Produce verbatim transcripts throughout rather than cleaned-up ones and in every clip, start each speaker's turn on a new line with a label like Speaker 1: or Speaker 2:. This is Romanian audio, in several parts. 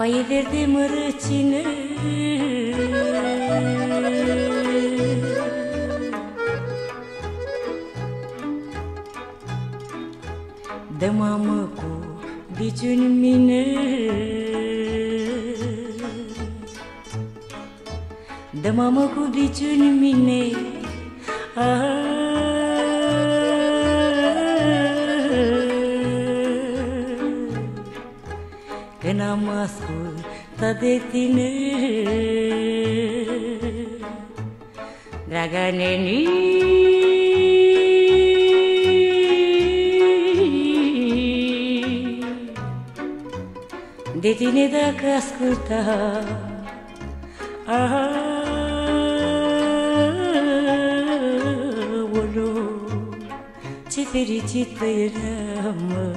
Speaker 1: Foaie verde mărăcină, de mamă cu biciuni în mine, de mamă cu biciuni în mine. Că n-am ascultat de tine, draga neni. De tine dacă asculta, aoleu, ce fericită eram.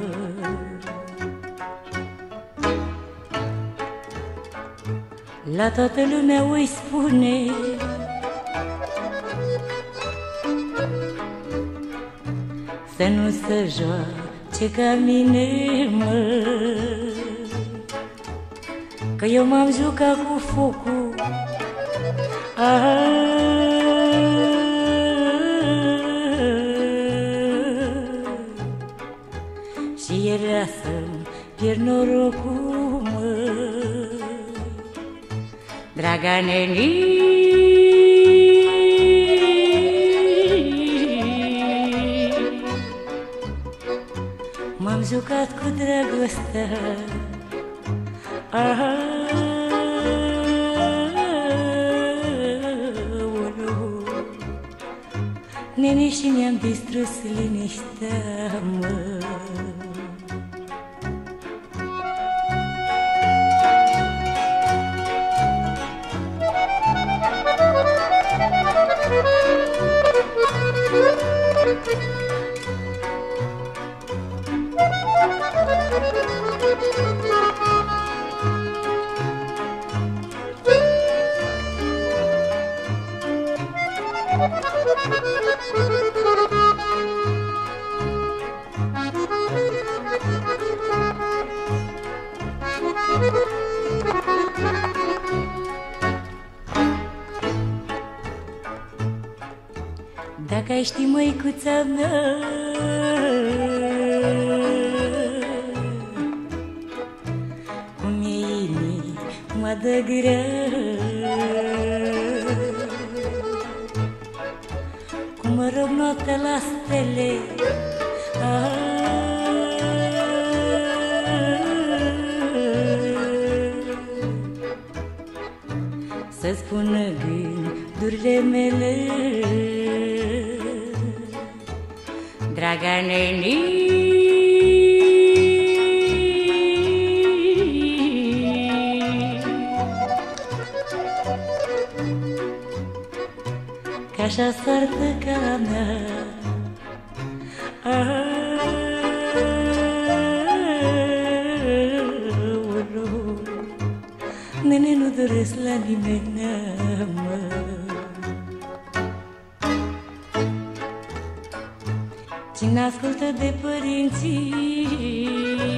Speaker 1: La toată lumea o-i spune să nu se joace ca mine, mă, că eu m-am jucat cu focul. Și era să-mi pierd norocul, mă, draga neni. M-am jucat cu dragostea, aoleu, nene, și mi-am distrus liniștea, mă. Dacă ai ști, măicuța mea, cum e inima de grea, cum mă rog noaptea la stele, să-ți spună gândurile mele, draga neni. Că așa soartă ca mea, aoleu, nene, nu doresc la nimeni, mă. Cine ascultă de părinții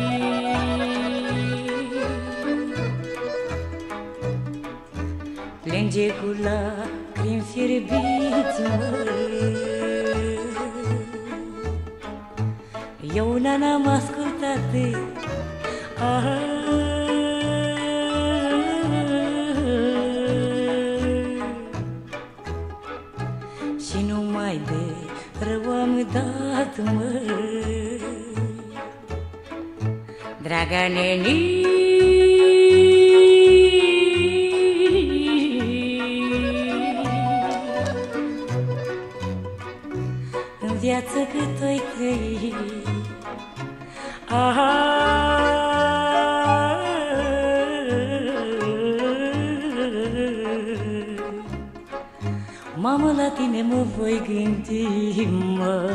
Speaker 1: plânge cu lacrimi fierbiți, mă. Eu una n-am ascultat de și numai de rău am dat, mă, draga neni. În viață cât o-i trăi, mamă, la tine mă voi gândi, mă.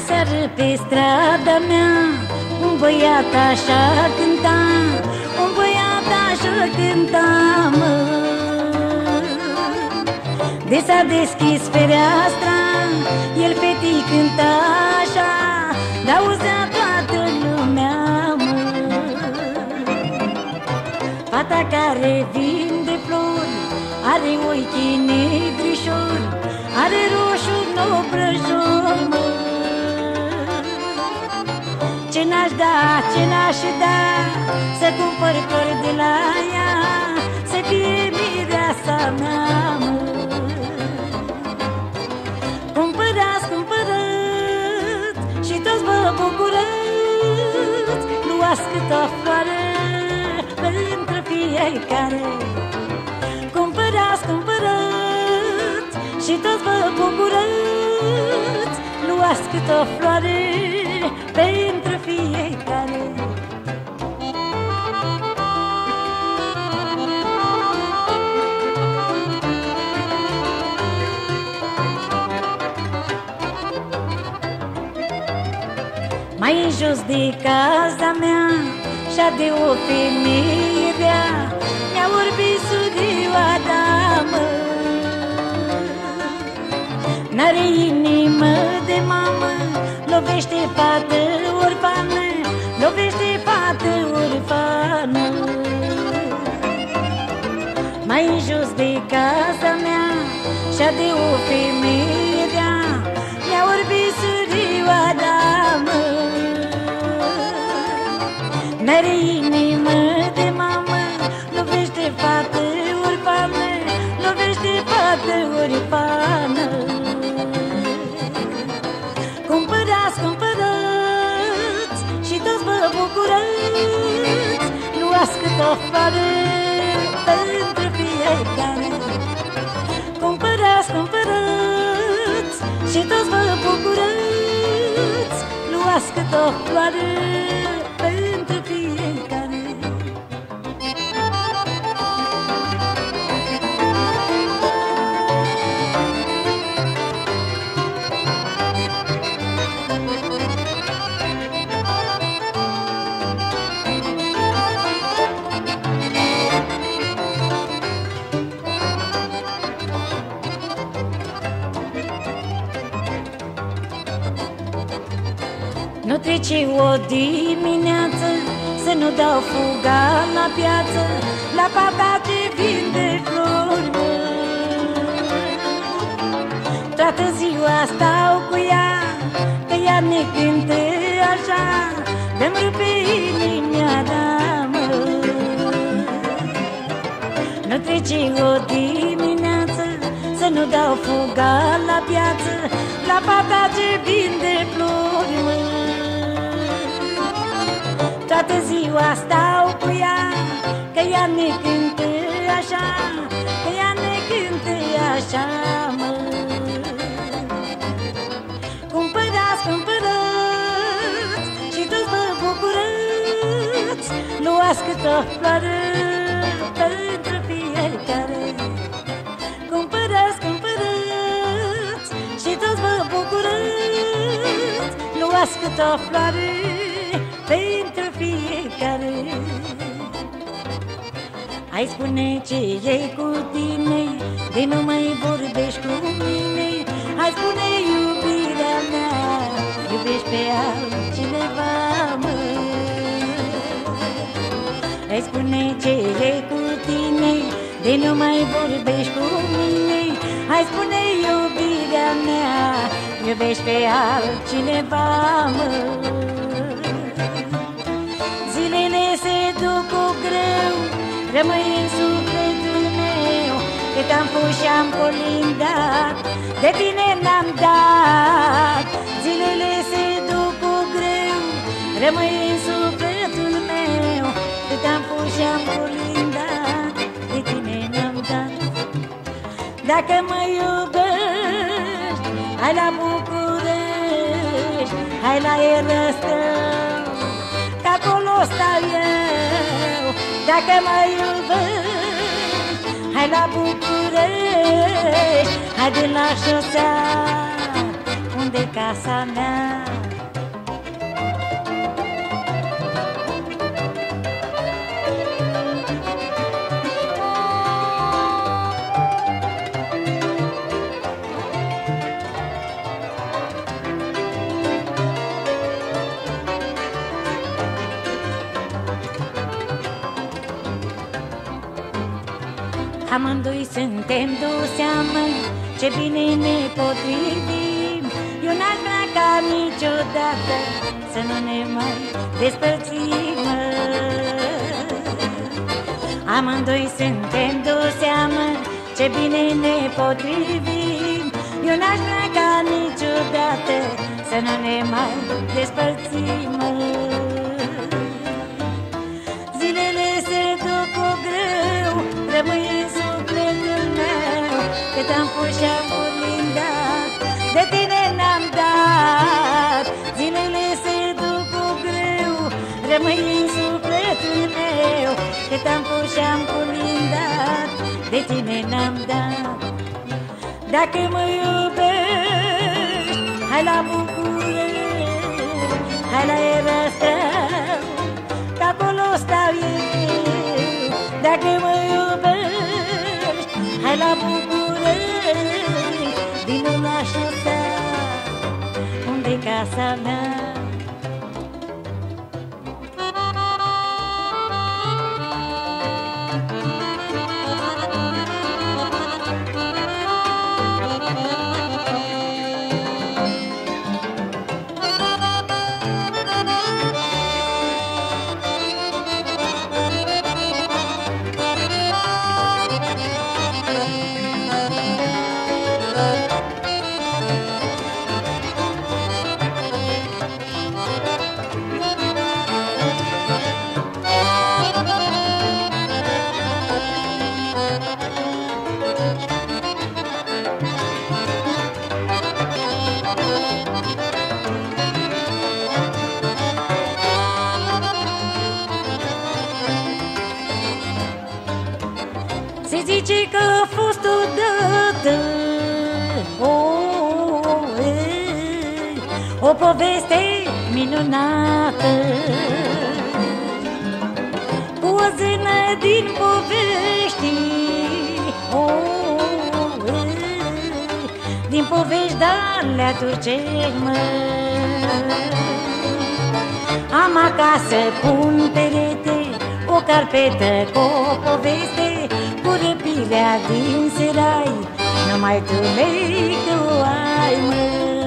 Speaker 1: Aseară pe strada mea un băiat așa cânta, un băiat așa cânta, mă. De s-a deschis fereastra, el fetii cânta așa, d-auzea toată lumea, mă. Fata care vinde flori are ochii negrișori, are roșu obrăjor, mă. Ce n-aș da, ce n-aș da, să cumpăr flori de la ea, să fie mireasa mea, mă. Cumpărați, cumpărați și toți vă bucurați, luați câte o floare pentru fiecare. Cumpărați, cumpărați și toți vă bucurați, luați câte o floare pentru fiecare. Mai în jos de casa mea și-a de o femeie rea, mi-a vorbit surioa damă. N-are inimă de mamă, lovește fată orfană, lovește fată orfană. Mai în jos de casa mea și-a de o femeie rea, mi-a vorbit surioa damă. N-are inimă de mamă, lovește fată orfană, lovește fată orfană. Cumpărați, cumpărați și toți vă bucurați, luați câte o floare pentru fiecare. Cumpărați, cumpărați și toți vă bucurați, luați câte o floare pentru fiecare. Nu trece o dimineață să nu dau fuga la piață, la fata ce vinde flori, mă. Toată ziua stau cu ea, că ea ne cântă așa, de-mi rupe inimea, da, mă. Nu trece o dimineață să nu dau fuga la piață, la fata ce vinde flori, mă. Toată ziua stau cu ea, că ea ne cântă așa, că ea ne cântă așa, mă. Cumpărați, cumpărați și toți vă bucurați, luați câte o floare pentru fiecare. Cumpărați, cumpărați și toți vă bucurați, luați câte o floare pentru fiecare. Hai spune ce e cu tine, de nu mai vorbești cu mine. Hai spune iubirea mea, iubești pe altcineva, mă. Hai spune ce e cu tine, de nu mai vorbești cu mine. Hai spune iubirea mea, iubești pe altcineva, mă. Zilele se duc cu greu, rămâi în sufletul meu, cât am pus și-am colindat, de tine n-am dat. Zilele se duc cu greu, rămâi în sufletul meu, cât am pus și-am colindat, de tine n-am dat. Dacă mă iubești, hai la București, hai la Erăstău, că acolo stau eu. Dacă mă iubești, hai la București, hai de la șosea, unde unde casa mea? Amândoi suntem două seamă, ce bine ne potrivim. Eu n-aș vrea ca niciodată să nu ne mai despărțim. Amândoi suntem două seamă, ce bine ne potrivim. Eu n-aș vrea ca niciodată să nu ne mai despărțim. Zilele se duc cu greu, rămâi în sufletul meu, cât am fost și-am culindat, de tine n-am dat. Zilele se duc cu greu, rămâi în sufletul meu, cât am fost și-am culindat, de tine n-am dat. Dacă mă iubești, hai la București, hai la Erăstrău, că acolo stau eu. Dacă mă iubești, hai la București, vino la șosea, unde-i casa mea. Se zice că a fost odată oh, ei, o poveste minunată, cu o zână din povești oh, ei, din povești de-alea turcești, mă. Am acasă pun perete o carpetă cu o poveste, cu răpirea din serai, numai tu meică o ai, mă.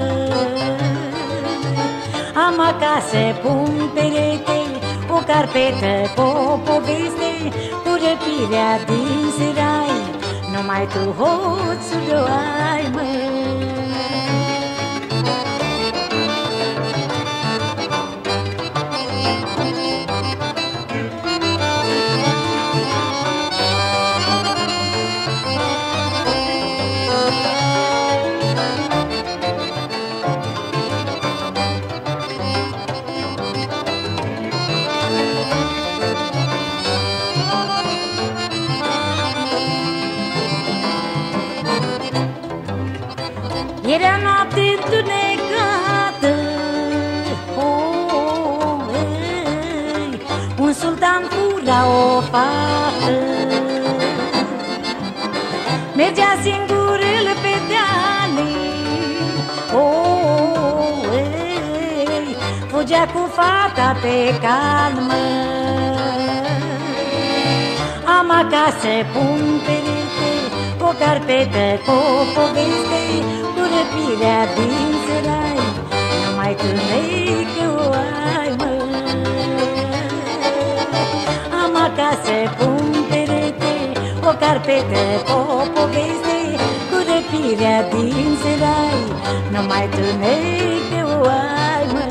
Speaker 1: Am acasă pun perete o carpetă cu o poveste, cu răpirea din serai, numai tu hoțul o ai, mă. Era noapte întunecată oh, ei, un sultan fura o fată, mergea singur el pe deale oh, ei, fugea cu fata pe calmă. Am acasă pun perete o carpetă cu o poveste, cu răpirea din serai, numai tu meică o ai, mă. Am acasă pun perete o carpetă cu o poveste, cu răpirea din serai, numai tu meică o ai, mă.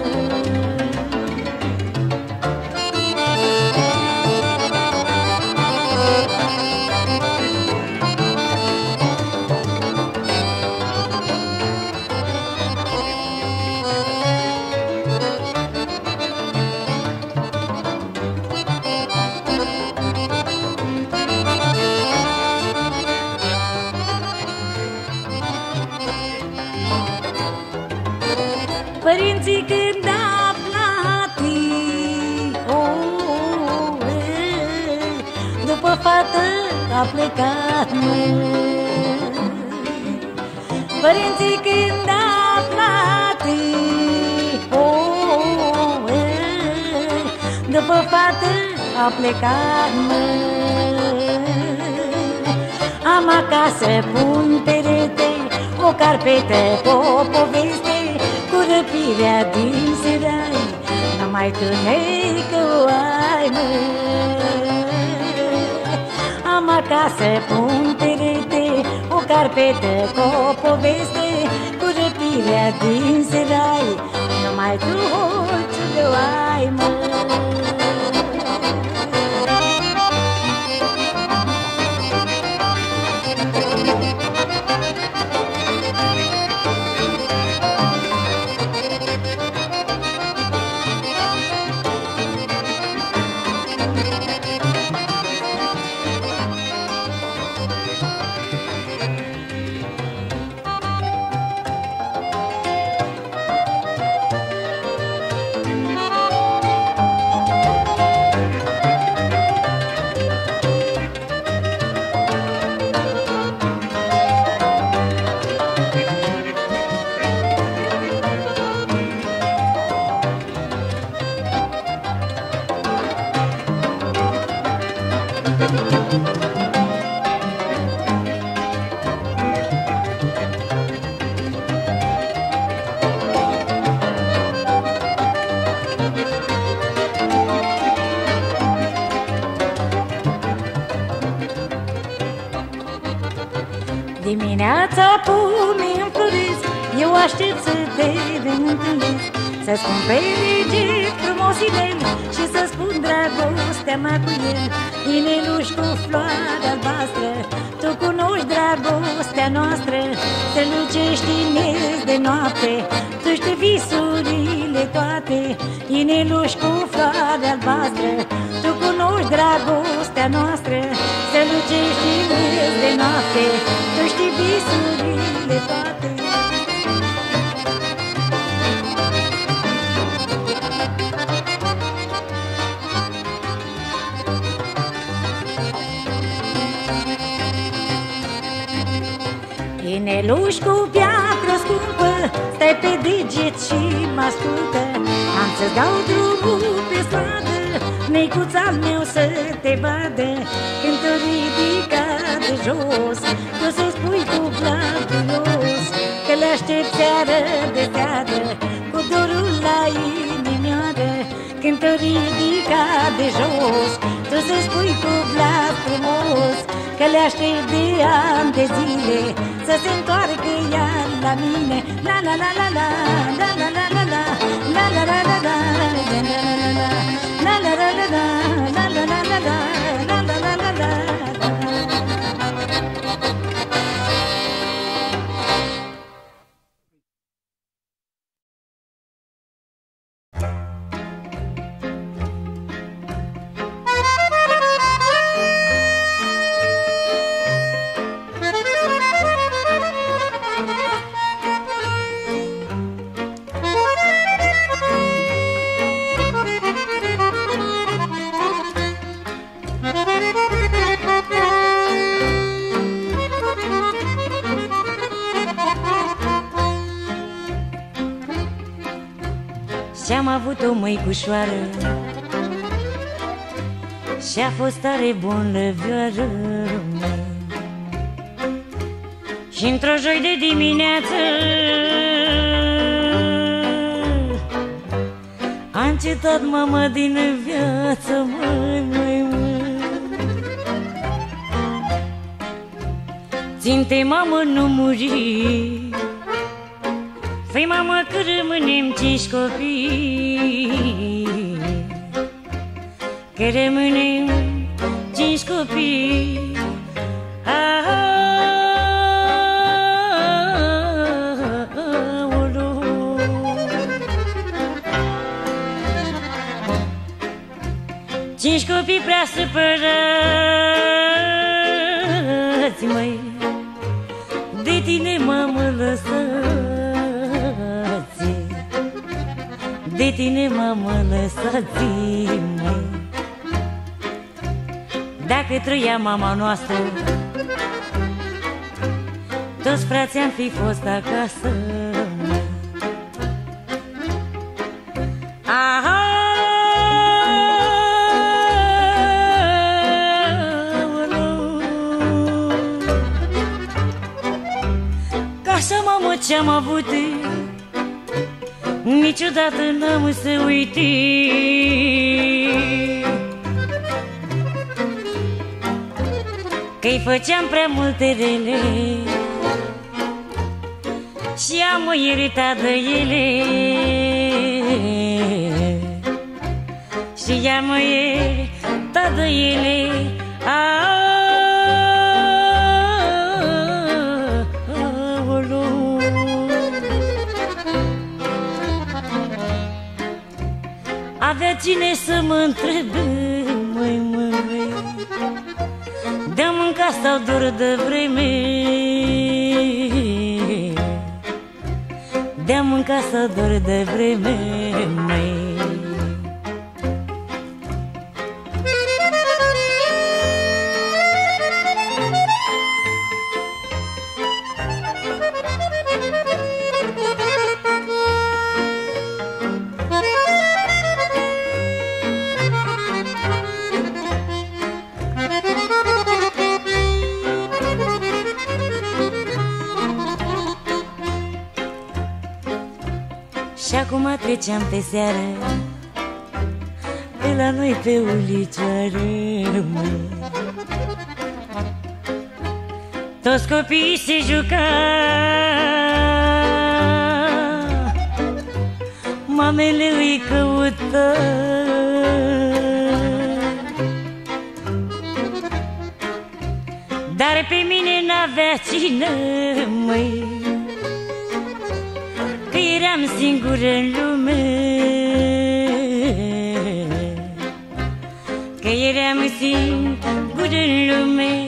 Speaker 1: Părinții când aflați, oh, eh, după fată a plecat, măi. Părinții când aflați, oh, eh, după fată a plecat, măi. Am acasă pun perete, o carpetă cu o poveste, cu răpirea din serai, numai tu nei că o ai, măi. Am acasă pun perete, o carpetă cu o poveste, cu răpirea din serai, numai tu ce o ai, măi. Dimineața pomii înfloresc, eu aștept să te întâlnesc, să-ți cumperi frumos inel și să spun dragostea mea cu el. Ineluș cu floare albastră, tu cunoști dragostea noastră, să lucești inel de noapte, tu știi visurile toate. Ineluș cu floare albastră, tu cunoști dragostea noastră, să lucești inel de noapte, tu știi visurile toate. Ineluș cu piatră scumpă, stai pe deget și mă ascultă. Am să-ți dau drumul pe stradă, neicuț al meu să te vadă. Când te ridica de jos, tu să spui cu glas duios că le-aștept seară de seară, cu dorul la inimioară. Când te ridica de jos, tu să spui cu glas frumos că le-aștept de ani de zile, să se întoarcă iar la mine. La la la la la, la la la la la, la la la la la, la la la la la, la la la la la, la la la la la. Și-am avut o măicușoară și-a fost tare bun lăvioară. Și într-o joi de dimineață a încetat mama din viață, măi, măi, măi. Țin-te, mamă, nu muri, făi, mamă, că rămânem cinci copii, că rămânem cinci copii. Cinci copii prea supărați, măi, de tine, mamă, lăsați. de tine m-am lăsat zi, măi. Dacă trăia mama noastră, toți frații am fi fost acasă, măi. Aha! Ca să mamă ce-am avut, niciodată n-am să uite. Că-i făceam prea multe rele și am iritat de ele, și am iritat de ele. Avea cine să mă întrebe, măi, măi, de-a mâncat sau dor de vreme, de-a mâncat sau dor de vreme, măi. Și acum treceam pe seară pe la noi pe ulicioară, măi. Toți copiii se juca, mamele îi căută, dar pe mine n-avea cine, măi, că eram singură în lume, că eram singură în lume.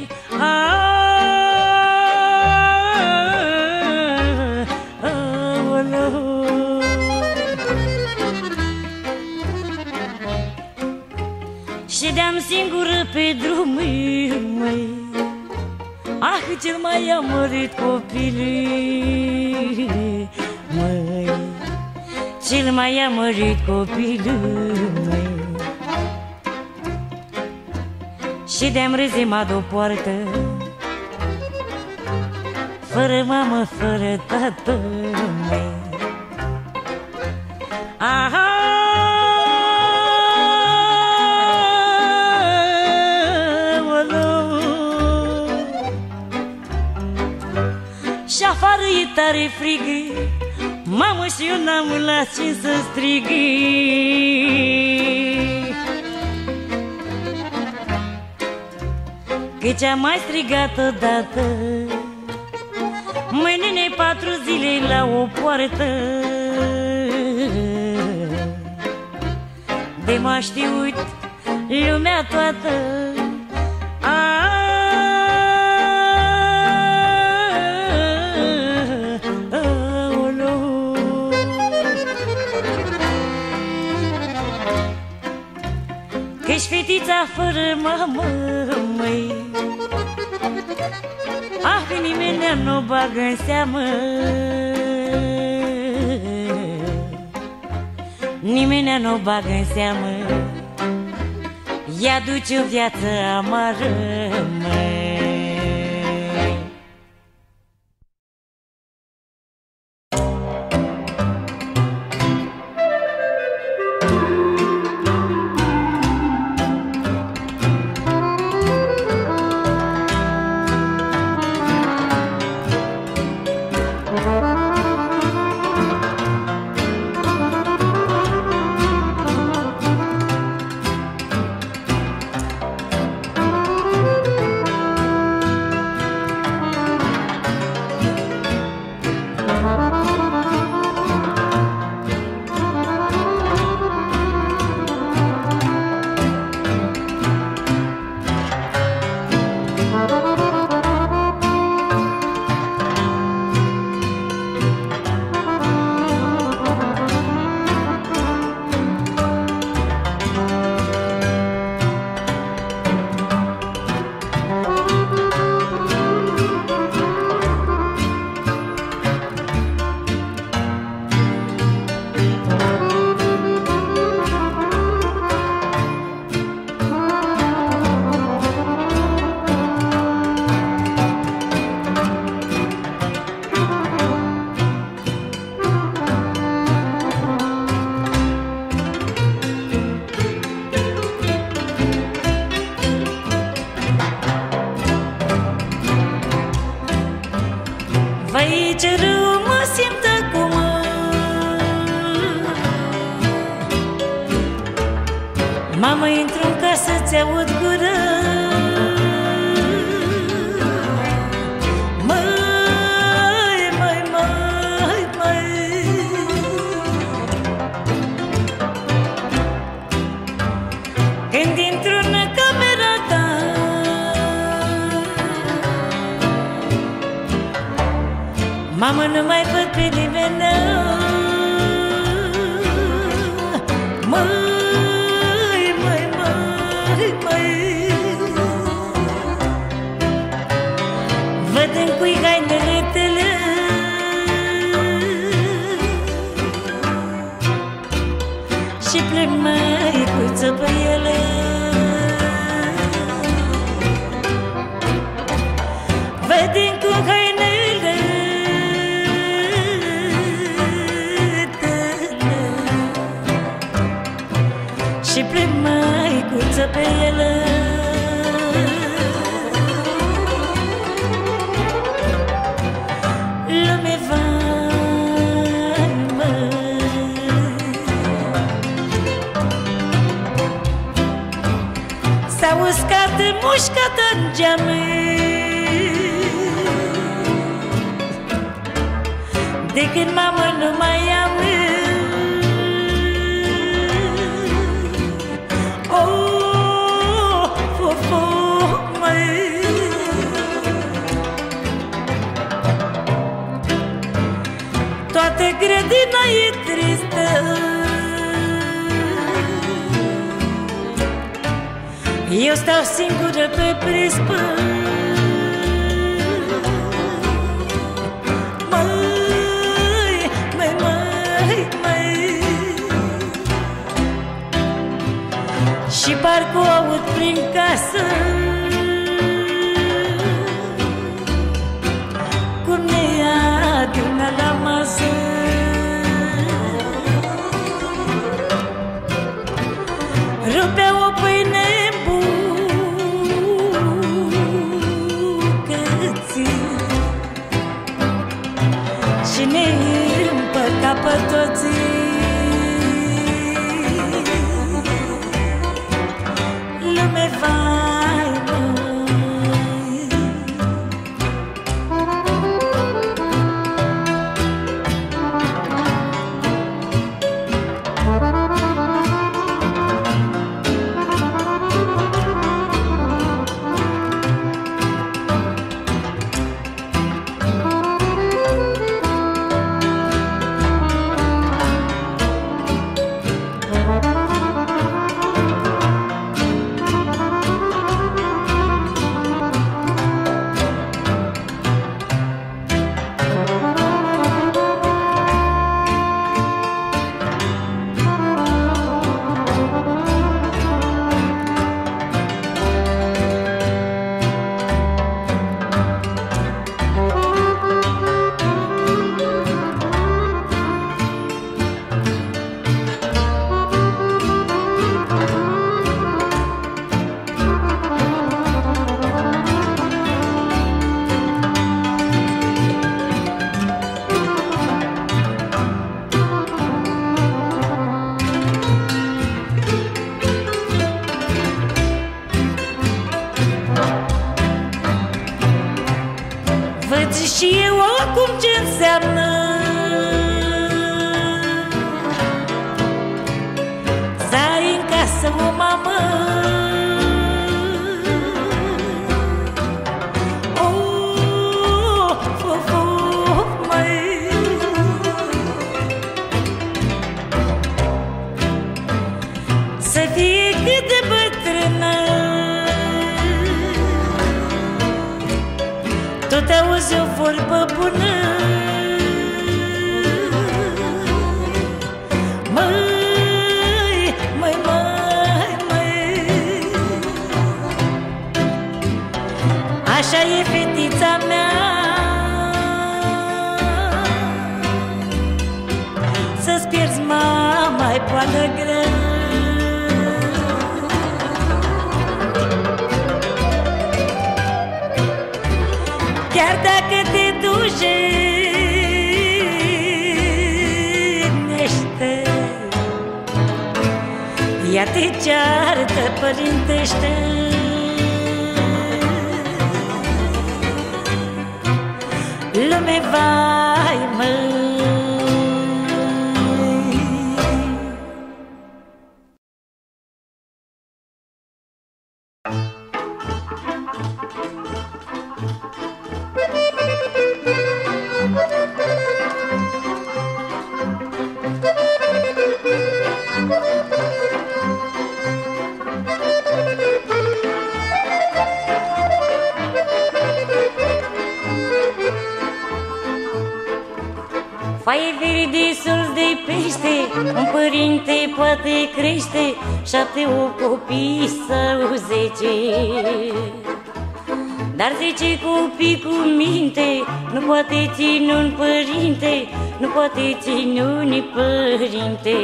Speaker 1: Ședeam singură pe drum, măi, ah, cel mai amărât copil, măi, cel mai amărât copil, măi. Și de-am rezemat o poartă, fără mamă, fără tată, măi. Aha! Și afară e tare frig, mamă, și eu n-am la ce să strig. Că ce-am mai strigat odată, măi, nene, patru zile la o poartă, de m-a știut lumea toată. Că-și fetița fără mamă, măi, ah, că nimeni nu o bagă în seamă, nimeni nu o bagă în seamă, ea duce o viață amară, măi. aici rău mă simt acum. Mamă, intru în casă, ți-aud gură. Măi, măi, măi, măi. Când intru în camera ta, mamă, nu mai văd pe nimeni. Măi, măi, măi, măi. Văd în cui hainele tale și plec măicuță pe ele. Văd în cui hainele și plec măicuță pe ele. Lume, vai, măi, s-a uscat mușcată în geamă, de când mamă nu mai am. Toată grădina e tristă, eu stau singură pe prispă. Măi, măi, măi, măi. Și parcă o aud prin casă cum ne adună la masă. Rupea o pâine în bucăți și ne împăca pe toți. Lume, vai, măi. Văd și eu acum ce înseamnă să ai în casă o mamă. Oh, of, of, măi. Să fie cât de bătrână, tot auzi o vorbă bună. Măi, măi, măi, măi. Așa e fetița mea, să-ți pierzi mama-i poală grea. Chiar dacă te duci te ceartă părintește. Lume, vai, măi. Faie verde, sus de pește, un părinte poate crește șapte, opt copii sau zece. Dar zece copii cu minte nu poate ține un părinte, nu poate ține un părinte.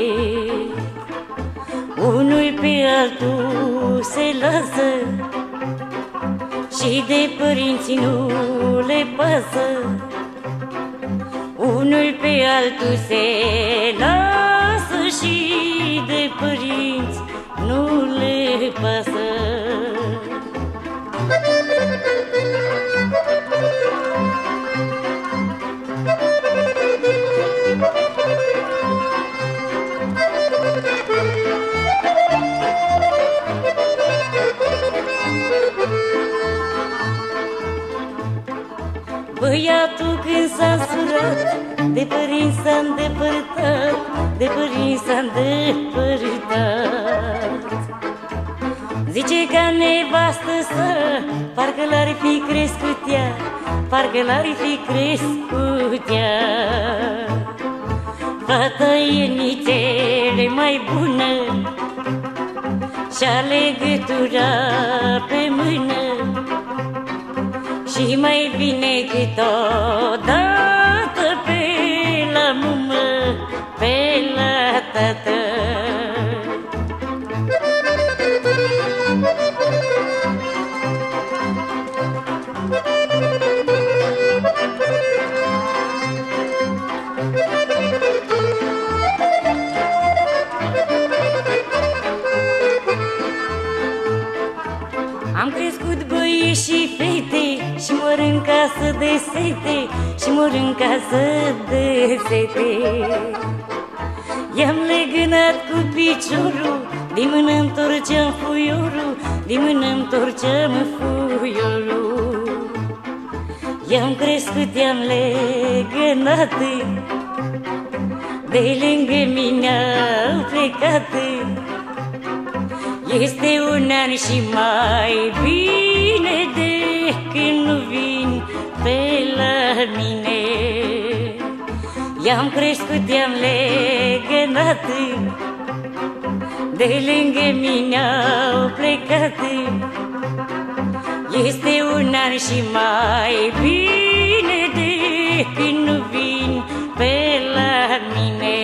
Speaker 1: Unul pe altul se lasă și de părinții nu le pasă. Unul pe altul se lasă și de părinți nu le pasă. Băiatul când s-a surat, de părinți s-a îndepărtat, de părinți s-a îndepărtat. Zice ca nevastă să, parcă l-ar fi crescut ea, parcă l-ar fi crescut ea. Fata e nițele mai bună și-a legătura pe mână. Și mai bine câteodată pe la mumă, pe la tată. Am crescut băieți și fete și mor în casă de sete, și mor în casă de sete. I-am legănat cu piciorul, din mână întorceam fuiorul, din mână întorceam fuiorul. I-am crescut, i-am legănat, de lângă mine au plecat. Este un an și mai bine de când nu vin pe la mine. I-am crescut, i-am legănat, de lângă mine au plecat. Este un an și mai bine de când nu vin pe la mine.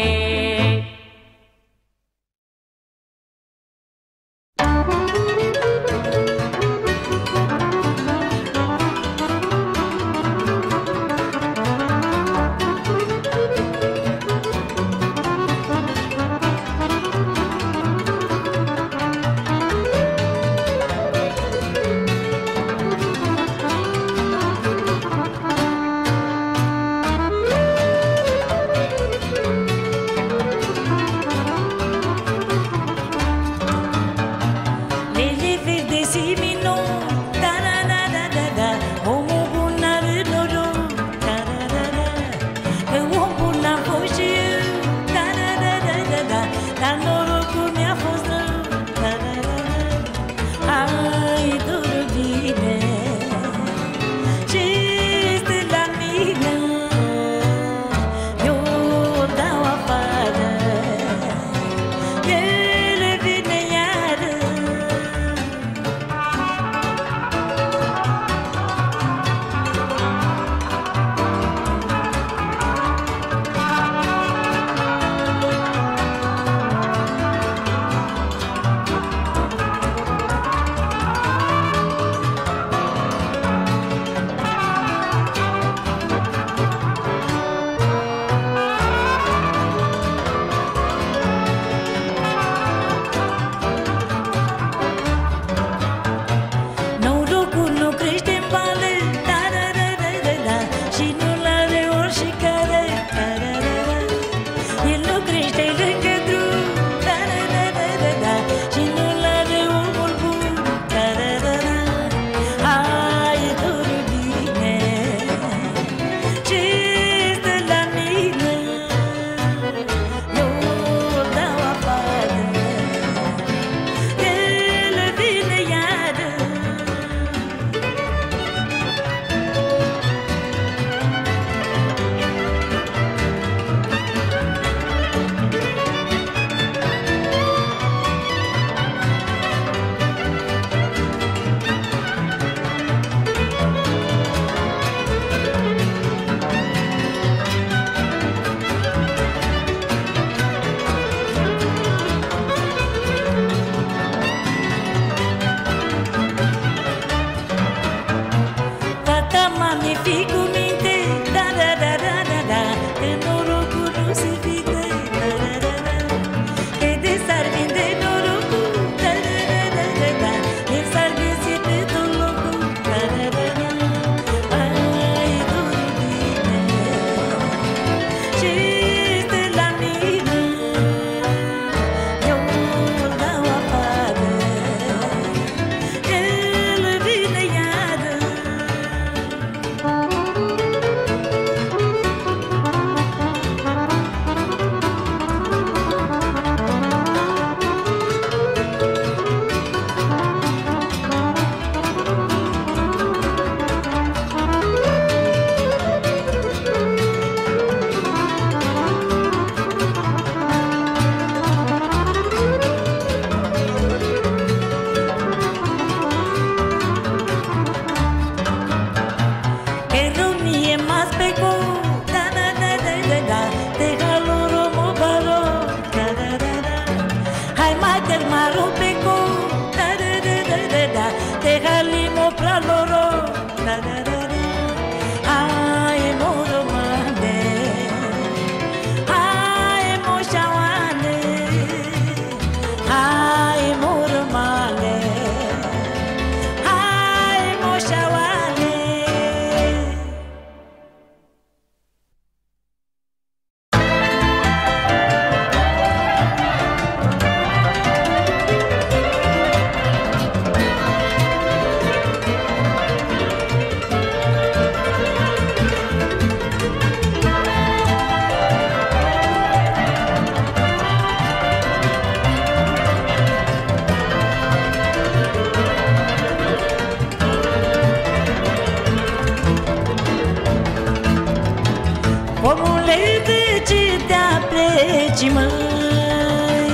Speaker 1: Omule, de ce te apleci, măi,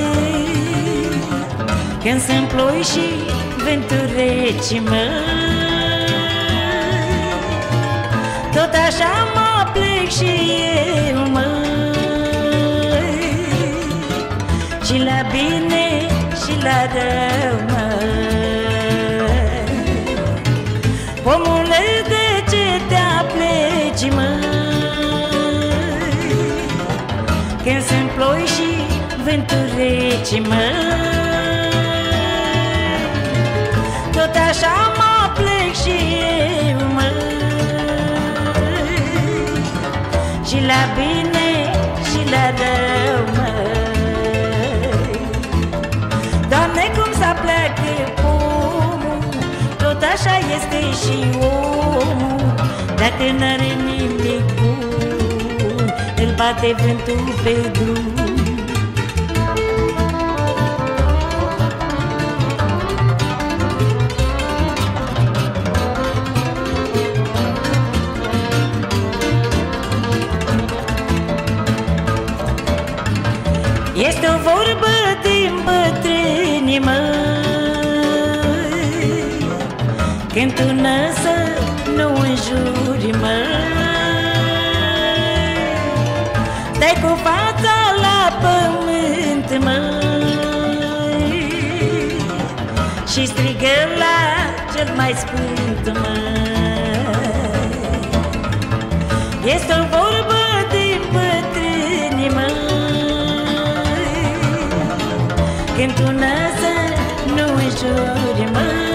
Speaker 1: când sunt ploi și vânturi reci, măi? Tot așa mă plec și eu, măi, și la bine și la rău, măi. Omule, de ce te apleci, măi, când sunt ploi și vânturi reci, măi? Tot așa mă plec și eu, măi, și la bine și la rău, măi. Doamne, cum să pleacă omul, tot așa este și omul. Dacă n-are nimic bun, îl bate vântul pe drum. Este o vorbă din bătrâni, măi, când tu năsă nu înjuri, măi, stai cu fața la pământ, măi, și strigă la cel mai sfânt, măi. Este o vorbă din bătrâni, măi, când tu năsă nu înjuri,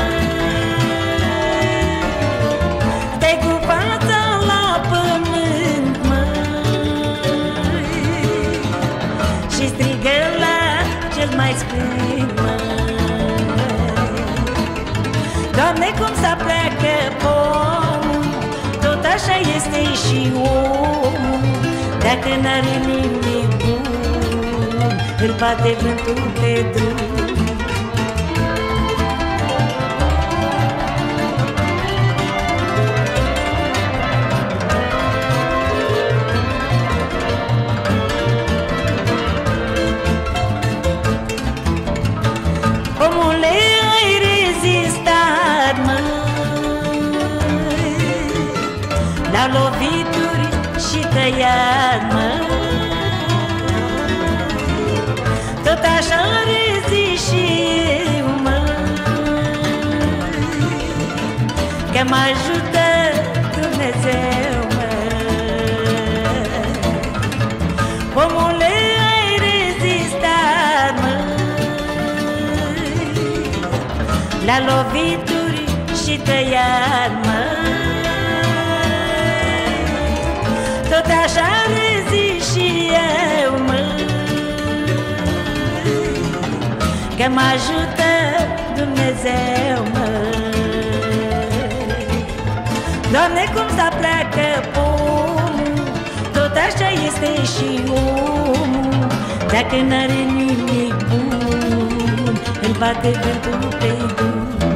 Speaker 1: măi, stai cu fața la pământ, măi, și strigă la cel mai sfânt, măi. Doamne, cum să pleacă pomul, tot așa este și omul. Dacă n-are nimic bun, îl bate vântul pe drum. Omule, ai rezistat, măi, la lovituri și tăiat, măi. Tot așa rezist și eu, măi, că mă ajută Dumnezeu, măi. Omule, ai rezistat, măi, la lovituri și tăiat, măi. Tot așa rezist și eu, măi, că mă ajută Dumnezeu, măi. Doamne, cum să pleacă pomul, tot așa este și omul. Dacă n-are nimic bun, îl bate vântul pe drum.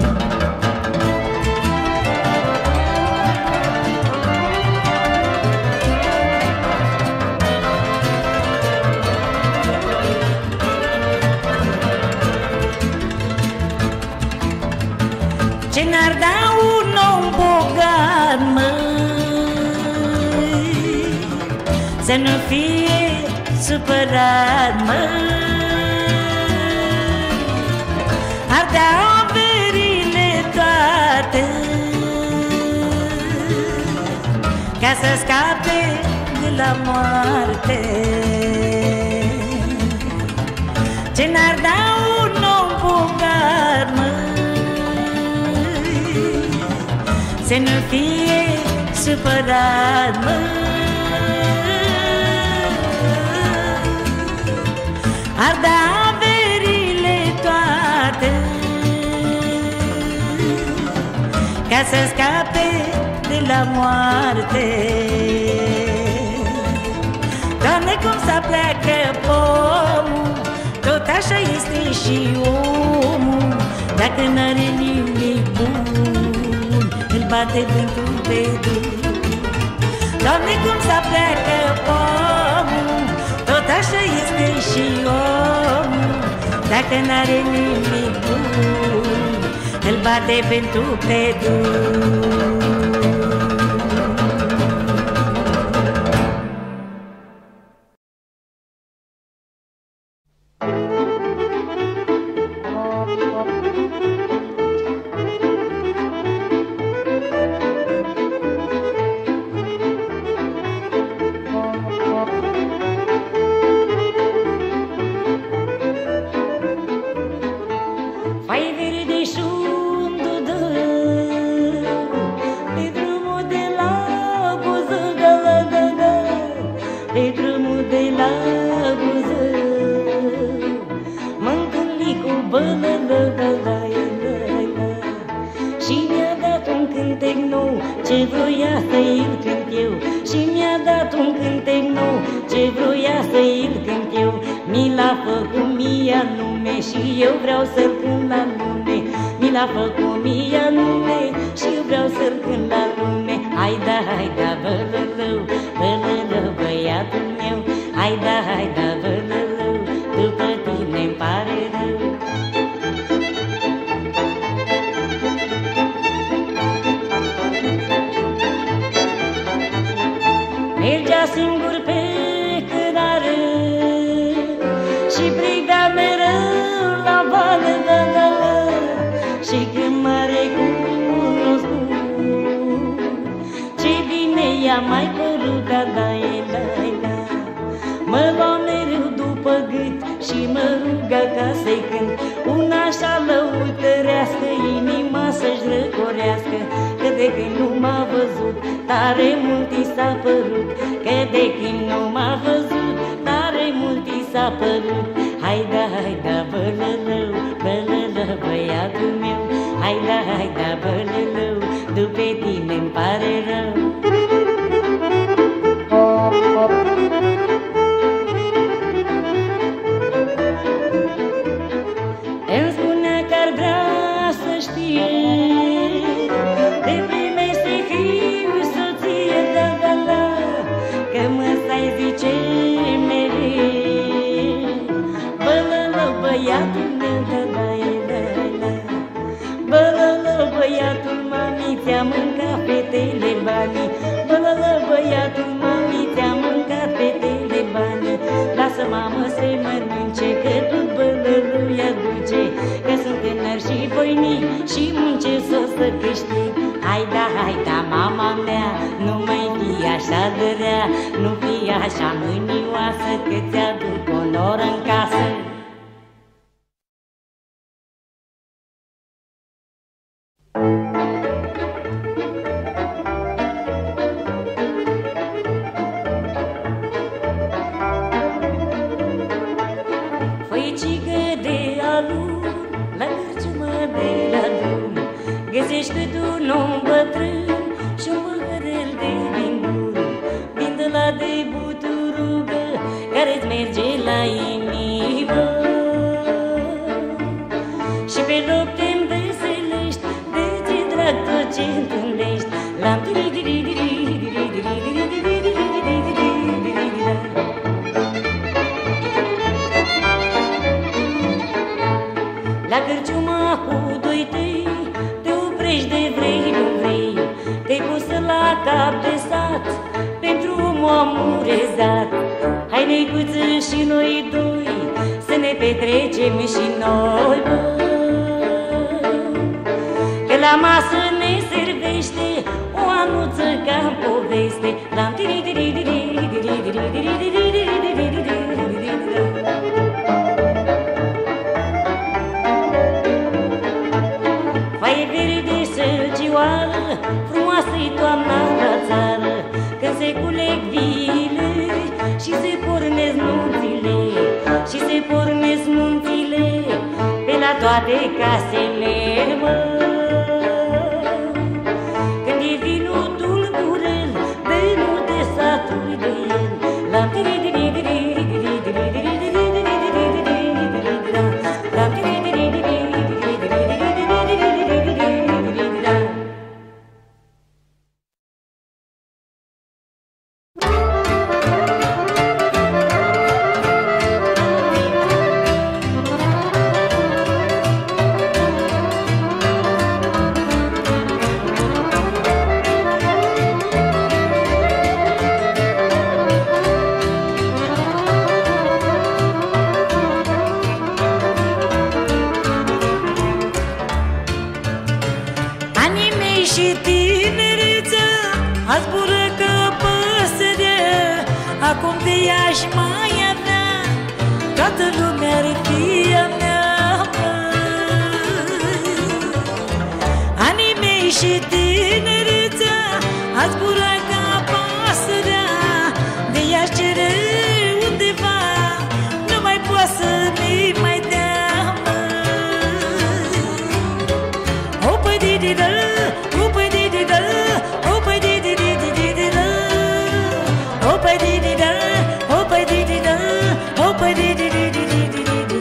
Speaker 1: Ce n-ar da un om bogat, măi, să nu fie supărat, măi, ar da averile toate ca să scape de la moarte. Ce n-ar da un om bogat, măi, să nu fie supărat, măi, ar da averile toate ca să scape de la moarte. Doamne, cum să pleacă pomul, tot așa este și omul. Dacă n-are nimic bun, îl bate vântul pe drum. Doamne, cum să pleacă pomul, tot așa este și omul. Dacă n-are nimic bun, îl bate pentru pedul.
Speaker 2: Ce vroia să îl cânt eu, și mi-a dat un cântec nou. Ce vroia să îl cânt eu, mi l-a făcut mie nume, și eu vreau să-l cânt la lume. Mi l-a făcut mie nume, și eu vreau să-l cânt la lume. Hai da, hai da, bălălău, bălălău, băiatul meu. Hai da, hai da, bălălău, după tine-mi pare rău. Mergea singur pe cărare și privea mereu la vală, da, da, da. Și când m-a recunoscut, ce bine i-a mai părut, da, da, e, da, e, da. Mă lua mereu după gât și mă ruga ca să-i cânt una așa lăutărească, inima să-și răcorească. Că de când nu m-a văzut, tare mult i s-a părut. Că de când nu m-a văzut, tare mult i s-a părut. Hai da, hai da, bălălău, bălălău, băiatul meu. Hai da, hai da, bălălău, după tine-mi pare rău. Îmi spunea că-ar vrea să știe, de primește fiu soție, da, da, da. Că măsai zice mereu, bălălău, băiatul meu, da, da, da, da. Bălălău, băiatul mami, ți-a mâncat fetele banii. Bălălău, băiatul mami, ți-a mâncat fetele banii. Lasă mamă să mănânce, că tot bălălău i-aduce. Că sunt tânăr și voinic și muncesc o să câștig. Hai da, hai da, mama mea, nu mai fi așa de rea. Nu fi așa mânioasă, că ți-aduc onor în casă. Făicică de alun, la cârciumă de la drum, găsește tu un om bătrân și un măgărel de din bun. Vindă la de buturugă, care-ți merge la inimă. Și pe loc te-mi veselești, de ce drag tot ce întâlnești. Lam la cârciuma cu doi tăi, te oprești de vrei, nu vrei. Te-ai pus la cap de sat, pentru omul amurezat. Hai neguță și noi doi, să ne petrecem și noi, bă. Că la masă ne servește o anuță ca-n poveste. Vai verde sălcioară, frumoasă-i toamna la țară, când se culeg viile și se pornesc nunțile, și se pornesc nunțile pe la toate casele, mă. Când e vinul tulburel, de nu te saturi de el.
Speaker 1: acum de ea și mai avea, toată lumea ar fi a mea, anii mei și tinerețea a zburat ca pasărea, de ea-și cere undeva, nu mai poate să mi mai dea, mă. O păi di-di-dă, o păi di-di-dă, o păi di-di-di-di-di-di-dă, o păi di-di-dă, o păi di-di-dă, o păi di-di-di-di-di-di-dă.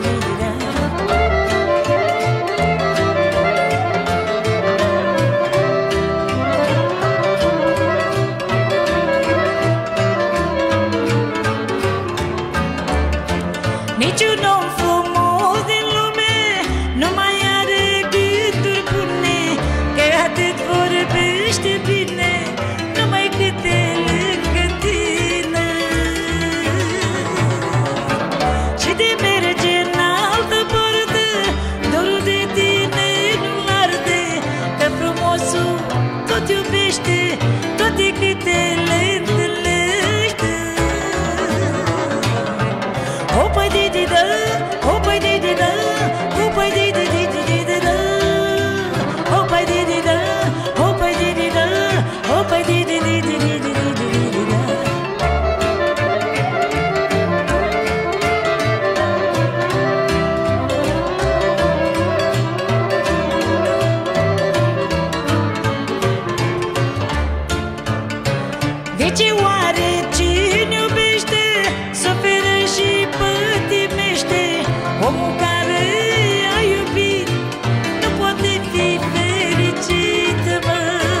Speaker 1: Niciun om frumos din lume nu mai are gânduri bune, că atât vorbește bine, numai cât e lângă tine. Și de merge în altă parte, dorul de tine nu-l arde, că frumosul tot iubește, toate câte le întâlnește. O păi di-di-dă, o păi di-di-dă, o păi di-di-di-di-di-dă, o păi di-di-dă, o păi di-di-dă, o păi di-di-di-di-di-di-dă. De ce oare cine iubește suferă și pătimește? Omul care a iubit nu poate fi fericit, mă.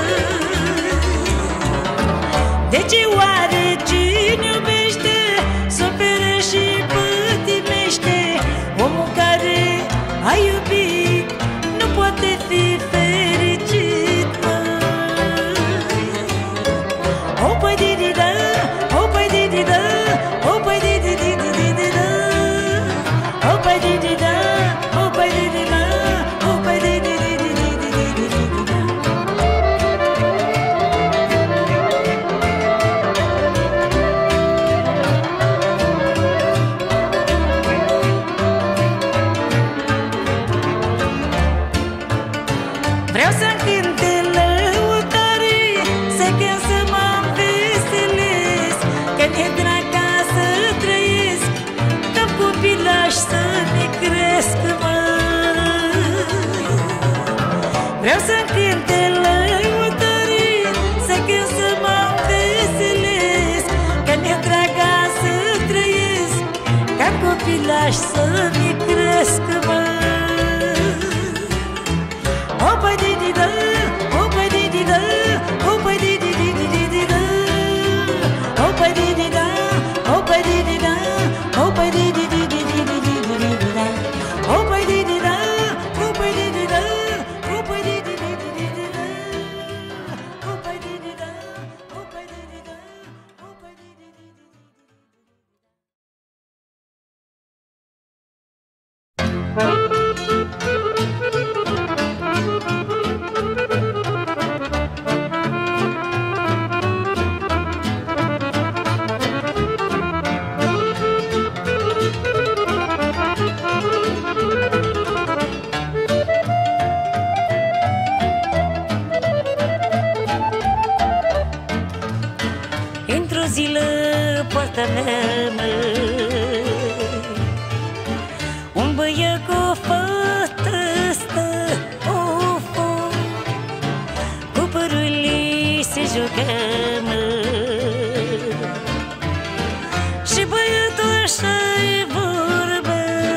Speaker 1: De ce oare cine iubește suferă și pătimește? Omul care a iubit nu poate fi fericit, mă. O păi di-di-dă, o păi di-di-dă, o păi di-di-di-di-di-dă, o păi di-di-dă, o păi di-di-dă, o păi di-di-di-di-di-dă. Vreau să-mi cânte lăutare, să cânt să mă înveselesc, că mi-e drag ca să trăiesc, ca copilaș să-mi cresc, mă. Vreau să-mi cânte lăutare, să cânt să mă înveselesc, că mi-e drag ca să trăiesc, ca copilaș să-mi cresc, mă. O păi di-di-dă, o păi di-di-dă, o păi di-di-di-di-di-dă, o păi di-di-dă, o păi di-di-dă, o păi di-di-di-di-di-di-dă, o păi di-di-dă, o păi di-di-dă, o păi di-di-di-di-di-dă, o păi di-di-dă, o păi di-di-dă, o păi di-di-dă. Într-o zi la poarta mea, mă, un băiat cu o fată stă, of, of, cu părul ei se juca, mă. Și băiatul așa-i vorba,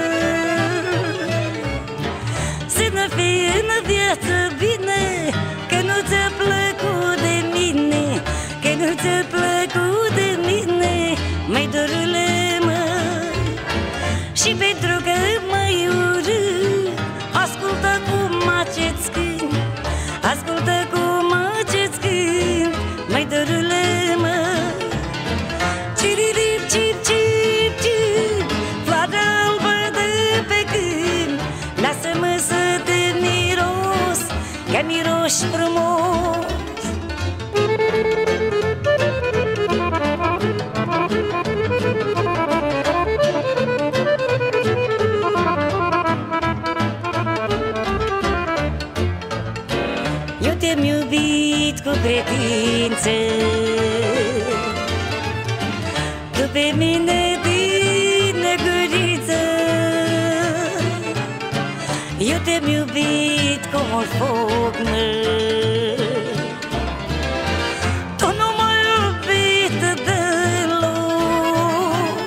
Speaker 1: să ne fie în viață bine, că nu ți-a plăcut de mine, că nu ți-a plăcut de mine, mai dorule, mă. Și pentru că mă-i urât, ascultă cum acest cânt, ascultă cum acest cânt, mai dorule, mă. Ciririp, cip, cip, cip, floarea albă de pe câmp, lasă-mă să te miros, că miroși frumos. guriță. Tu pe mine din guriță, eu te-am iubit cu mult foc, măi. Tu nu m-ai iubit deloc.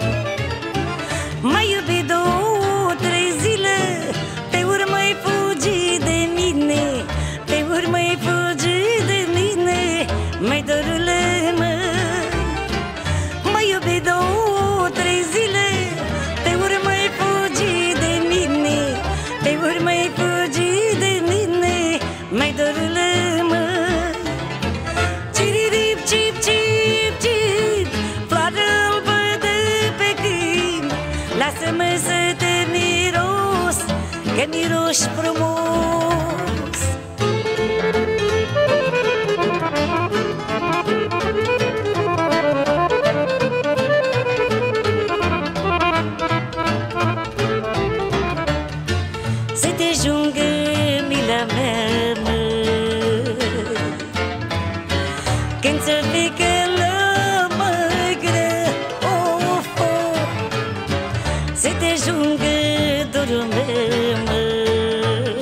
Speaker 1: M-ai iubit două, trei zile, pe urmă-i fugi de mine, pe urmă-i fugi de mine, mai dorule, măi. M-ai iubit două, trei zile, pe urmă-i fugi de mine, pe urmă-i fugi de mine, mai dorule, măi. Cirip, cip, cip, cip, floare albă de pe câmp, lasă-mă să te miros, că miroși frumos. Să te ajungă mila mea, măi, când ți-o fi călămă grea, of, of. Să te ajungă dorul meu, măi,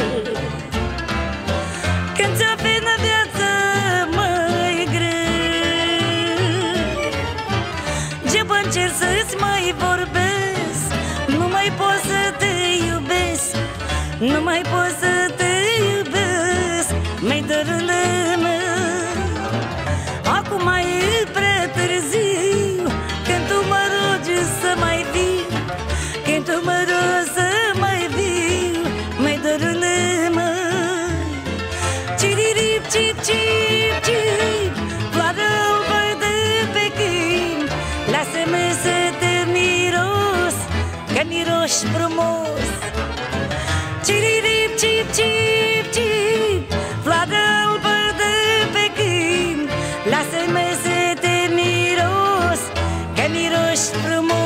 Speaker 1: când ți-o fi în viață mai grea. Ce-bă încerc să-ți mai vorbesc, nu mai pot să te iubesc, nu mai pot să te iubesc, mai dorule, măi. Acum e prea târziu, când tu mă rogi să mai viu, când tu mă rogi să mai viu, mai dorule, măi. Cirip, cip, cip, cip, floare albă de pe câmp, lasă-mă să te miros, că miroși frumos. Cirip, cip, cip, cip, floare albă de pe câmp, lasă-mă să te miros, că miroși frumos.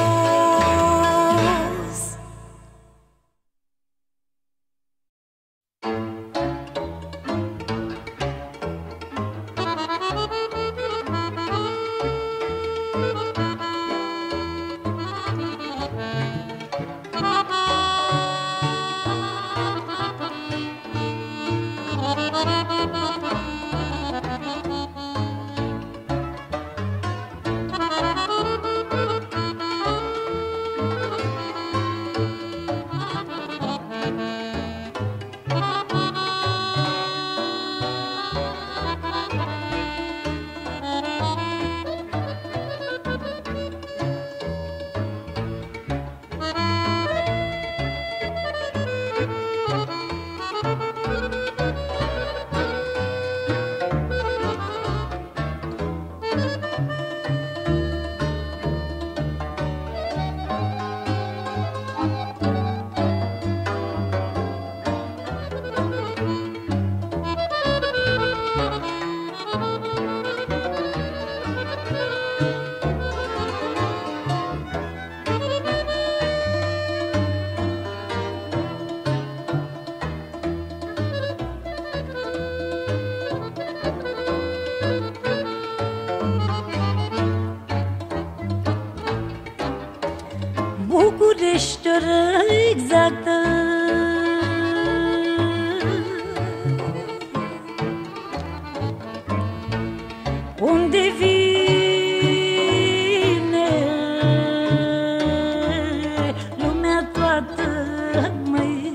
Speaker 1: București oră exactă, unde vine lumea toată, măi.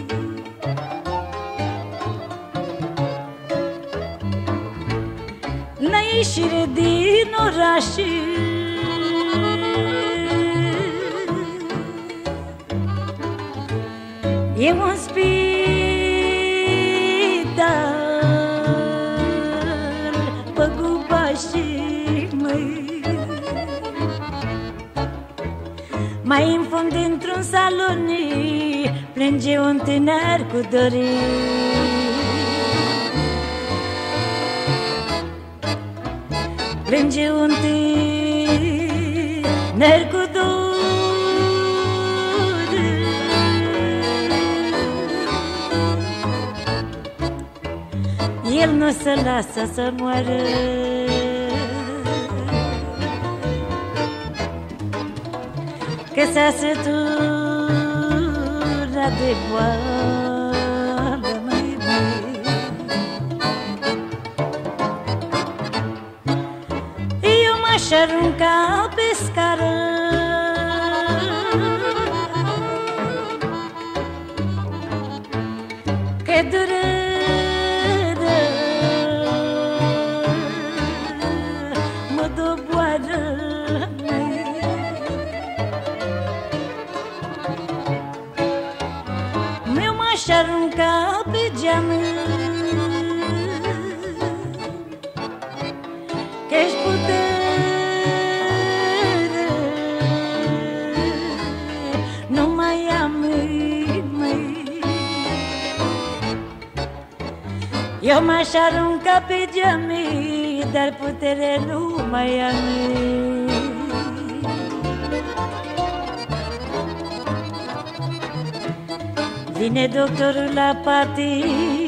Speaker 1: N-ai ieșire din oraș, e un spital păgubașii, măi. Mai în fund dintr-un salon plânge un tânăr cu dorii. Plânge un tânăr cu dorii. el nu se lasă să moară. Că s-a săturat de boală, măi, măi. Eu m-aș arunca pe scară, că durere mă doboară. Eu m-aș arunca pe geam, că-și putere nu mai am, măi. Eu m-aș arunca pe geam, dar putere nu mai am. Vine doctorul la pati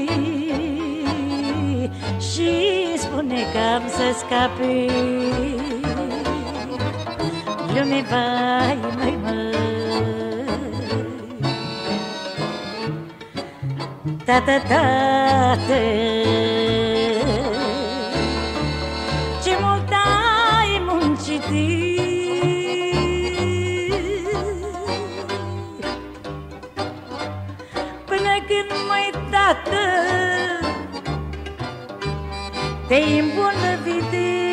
Speaker 1: și spune că am să scape. Lume, vai, măi, măi. Tată, tată, ce mult ai muncit, până când, măi, tată, te-ai îmbolnăvit.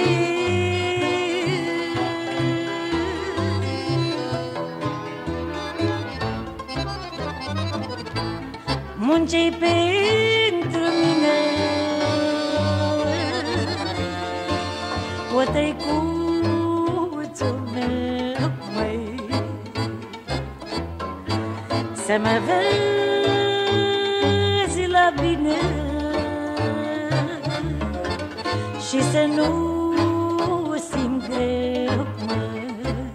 Speaker 1: Munceai pentru mine, o tăicuțul meu, măi, să mă vezi la bine și să nu simt greu, măi.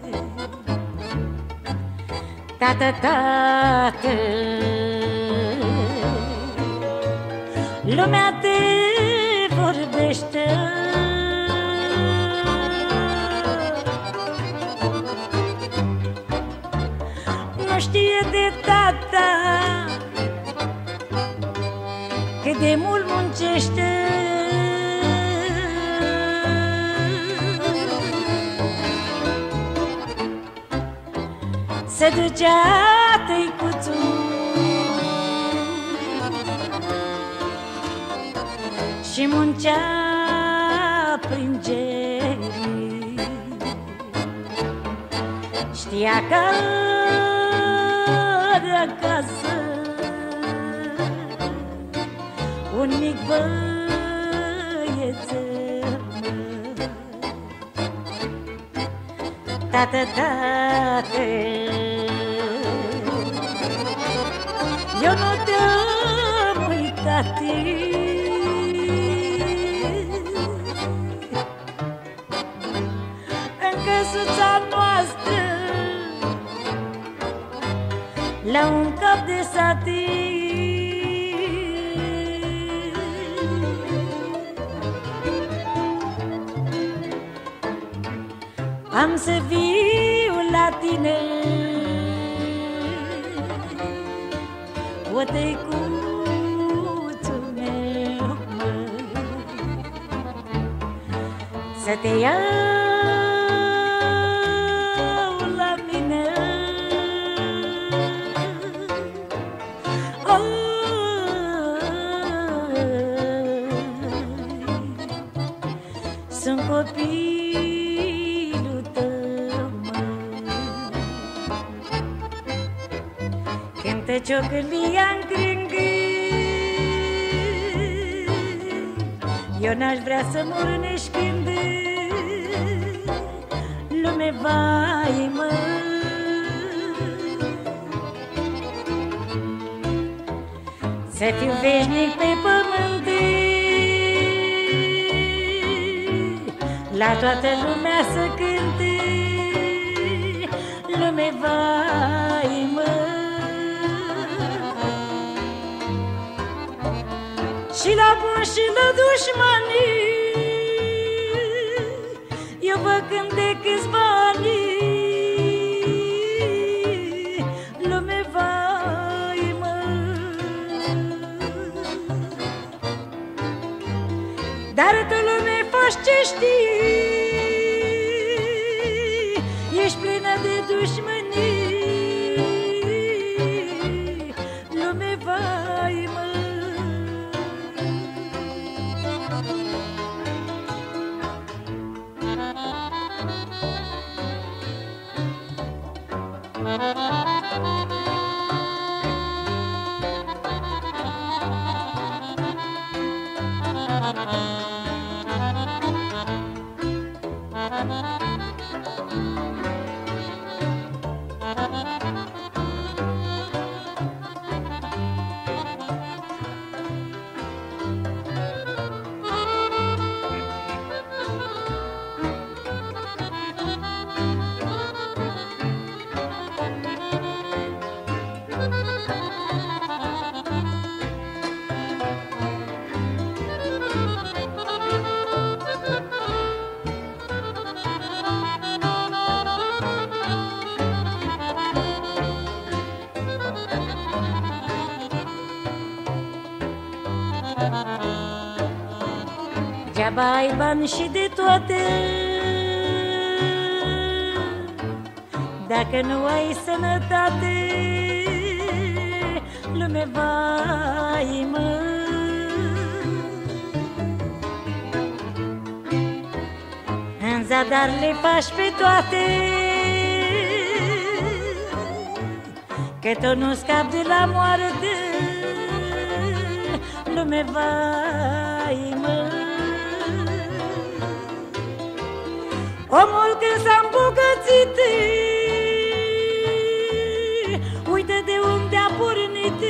Speaker 1: Tată, tată, lumea te vorbește, nu știe de tata cât de mult muncește. Se ducea tăicuțul și muncea prin gerii. Știa că are acasă un mic băiețel. Tată, tată, eu nu te-am uitat, în căsuța noastră la un cap de satin. Am să viu la tine, o tăicuțul meu, măi, să te iau la mine. Oh, sunt copilul tău, măi. Cântă ciocârlia-n crângâi, eu n-aș vrea să mor neșcând. Lume, vai, măi, să fiu veșnic pe pământ, la toată lumea să cânte. Lume, vai, măi, și la bun și la dur. dușmanii, eu văd când de câțiva ani lume vai mă. Dar tu lume faci ce știi, ești plină de dușmanii, lume vai mă. Degeaba ai bani și de toate, dacă nu ai sănătate, lume vai mă. În zadar le faci pe toate, că tot nu scapi de la moarte, lume vai mă. Omul când s-a îmbogățit, uite de unde a pornit,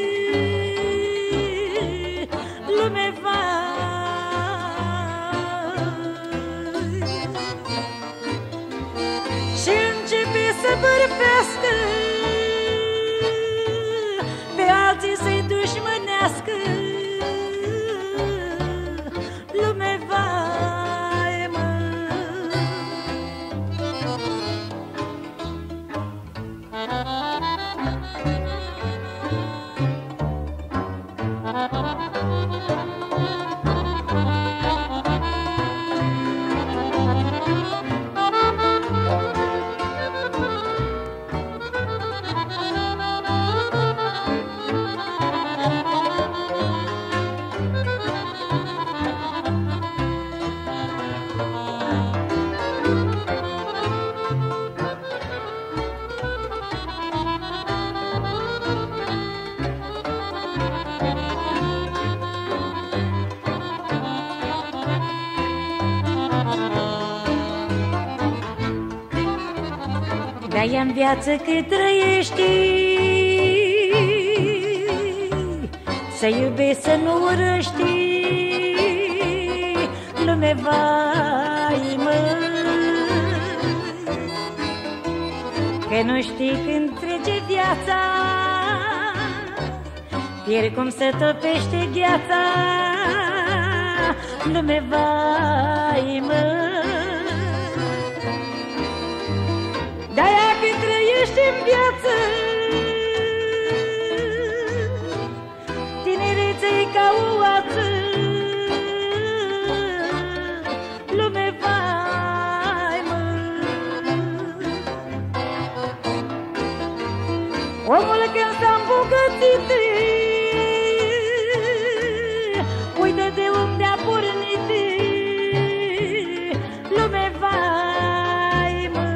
Speaker 1: lume vai. Și începe să bărfească, pe alții să-i dușmănească, lume vai. De-aia în viață cât trăiești, să iubești, să nu urăști, lume vai mă. Că nu știi când trece viața, pierd cum se topește gheața, lume vai mă. De-aia când trăiești în viață, tinerețe-i ca o oață, lume vai mă. Omul când s-a îmbogățit, uite de unde a pornit, lume vai mă.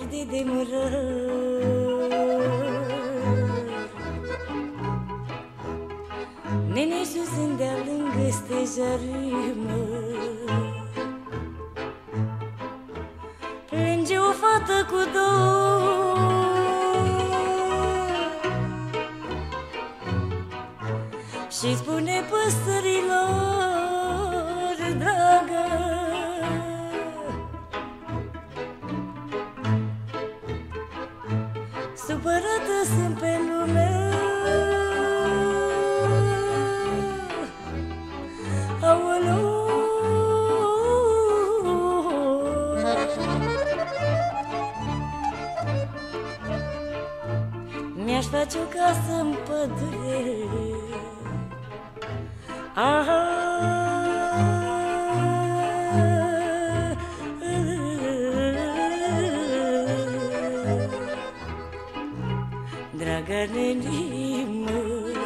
Speaker 1: verde de murări. Nene sus de lângă stejarime, plânge o fată cu dor și spune păsărilor, dragă, supărată sunt pe lume, aoleu. Mi-aș face o casă în pădure, aha, dragă nenimă,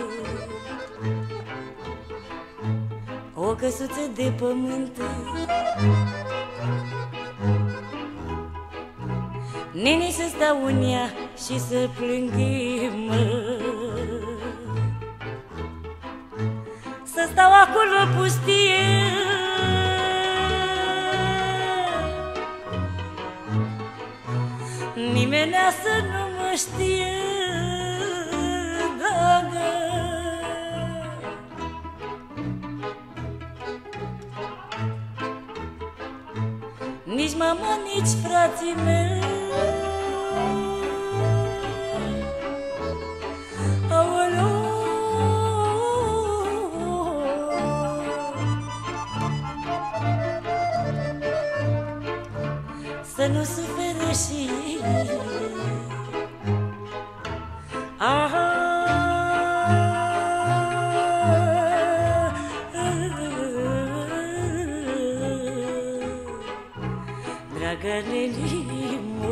Speaker 1: o căsuță de pământ, nene să stau în ea și să plângem, să stau acolo pustie, nimenea să nu mă știe, dragă. Nici mama, nici frații mei, aoleu. Să nu sufere și ei, aha, dragă nenimă.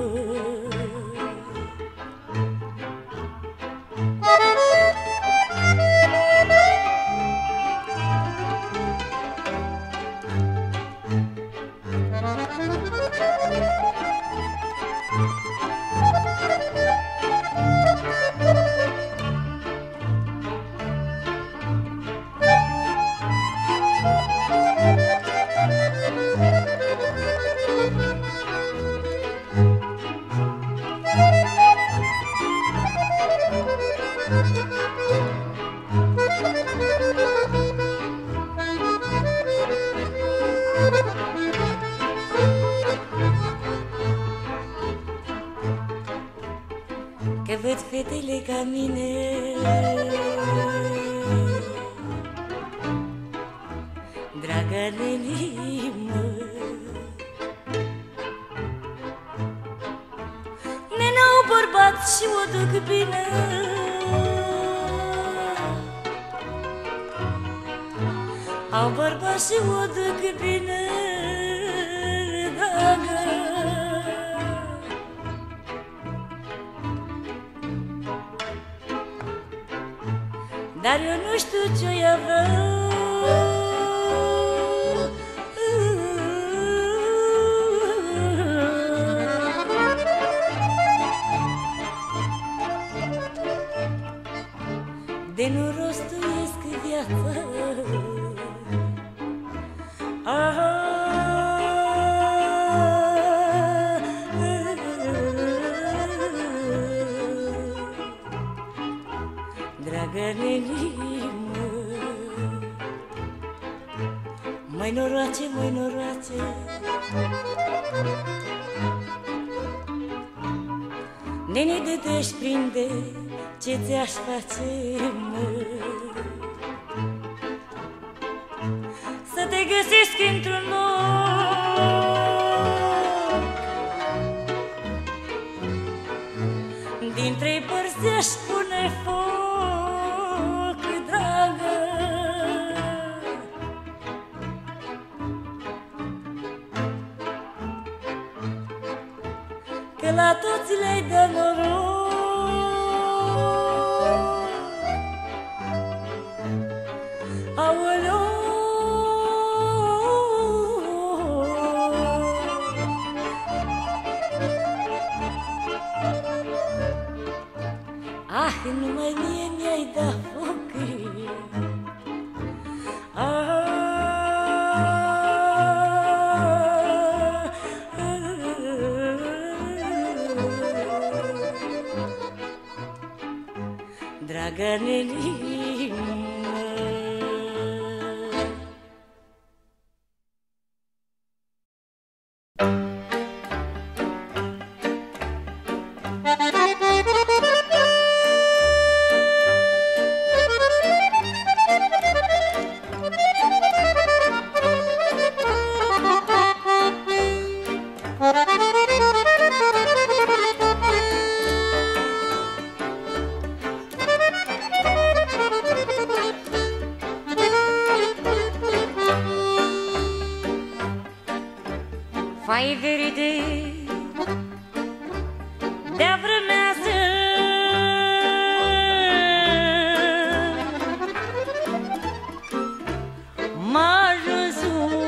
Speaker 1: Că văd fetele ca mine, dragă nenimă, n-au bărbat și o duc bine, au bărbat și o duc bine, dragă. Dar eu nu știu ce-o avea, de nu rostuiesc viața, aha, dragă nenimă, măi noroace, măi noroace, nene, de te-aș prinde, ce ți-aș face, mă? Să te găsesc într-un loc, din trei părți aș pune foc, dragă. Că la toți le-ai dat noroc, aoleu. când numai mie mi-ai dat foc. Dragă Nelină, fai verde de-a vrămează, m-a ajuns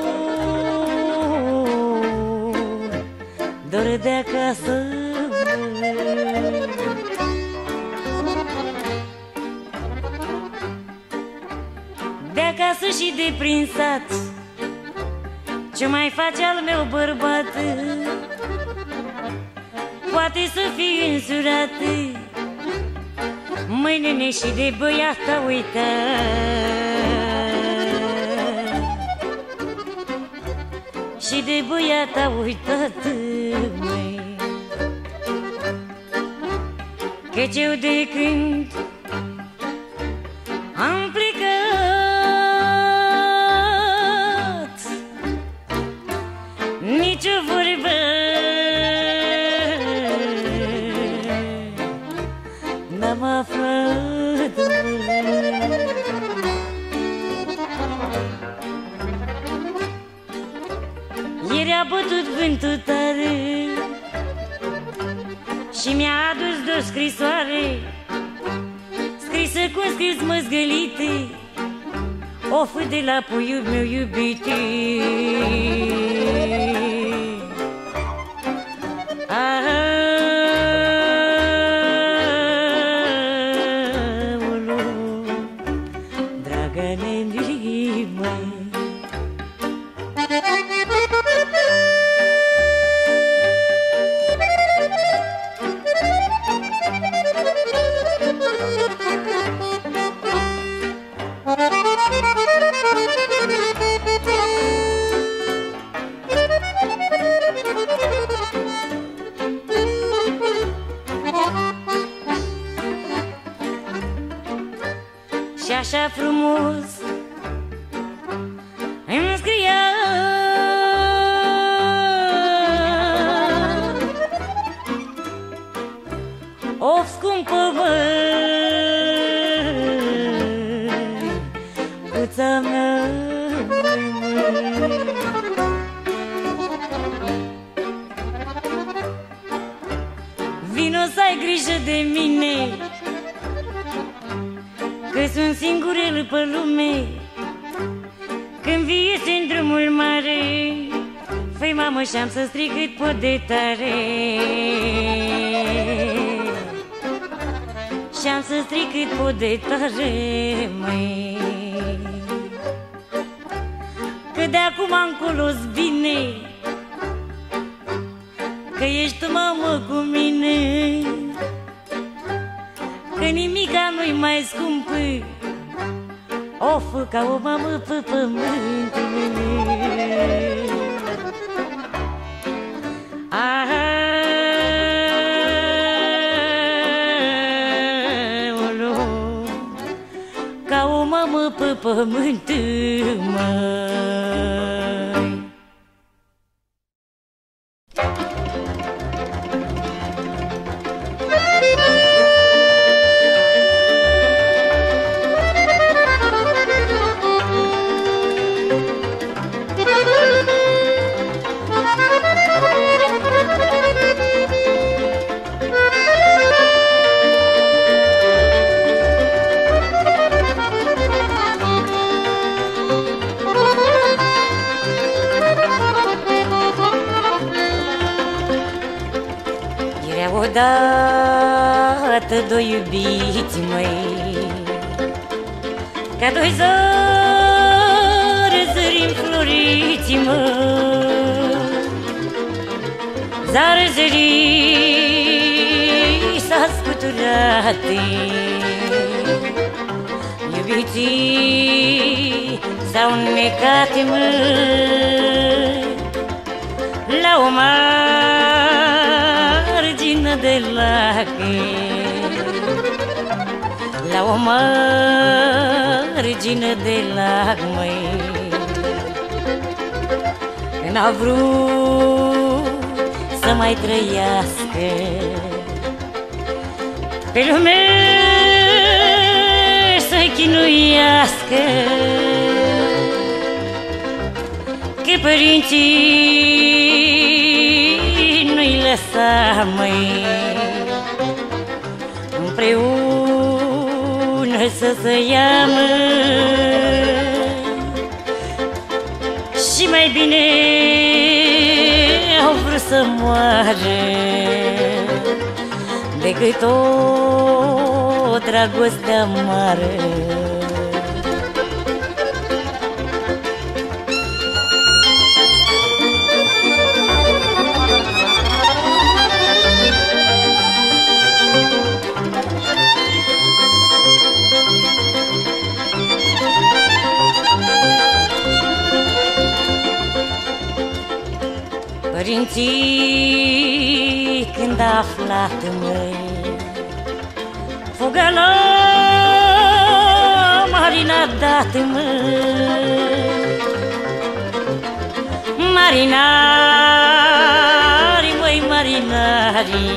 Speaker 1: dor de acasă. De acasă și de prin sat, ce mai face al meu bărbat? Poate să fie însurat, măi nene, și de băiata uita. Și de băiata uitat, măi, căci eu de când am plecat nici o vorbă n-am aflat. Ieri a bătut vântul tare și mi-a adus de-o scrisoare, scrisă cu un scris măzgălite, of de la puiul meu iubite. Aoleu, dragă Nelină, și așa frumos îmi scria: of, scumpă măicuța mea, vino să ai grijă de mine, că sunt singurel pe lume. Când vii în drumul mare, făi mamă și-am să strig cât pot de tare, și-am să strig cât pot de tare, măi, că de acum încolo-s bine, că ești tu, mamă, cu mine, că nimica nu-i mai scumpă, of, ca o mamă pe pământ. Aoleu, ca o mamă pe pământ, măi. odată doi iubiți, măi, ca doi zări, zări înfloriți, măi, zare zări s-a scuturat. Iubiții s-au înnecat, măi, la o margine de lac, la o margine de lac, măi, când a vrut să mai trăiască pe lume, să chinuiască, că părinții nu-i lăsa, măi, împreună să se ia, măi, și mai bine au vrut să moară decât o dragoste amară. Părinții când a aflat, măi, fuga la Marina dat, măi, marinari, măi, marinari,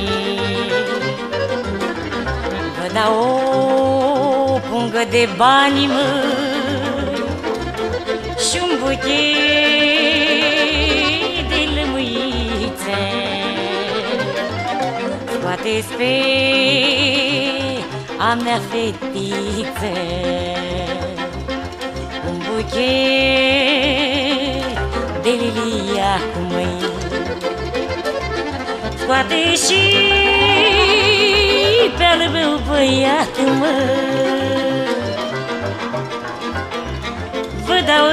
Speaker 1: vă dau o pungă de bani, măi, și un buchet de lămâițe, scoateți pe a mea fetiță un buchet de liliac, măi, scoate și pe al meu băiat, măi, vă dau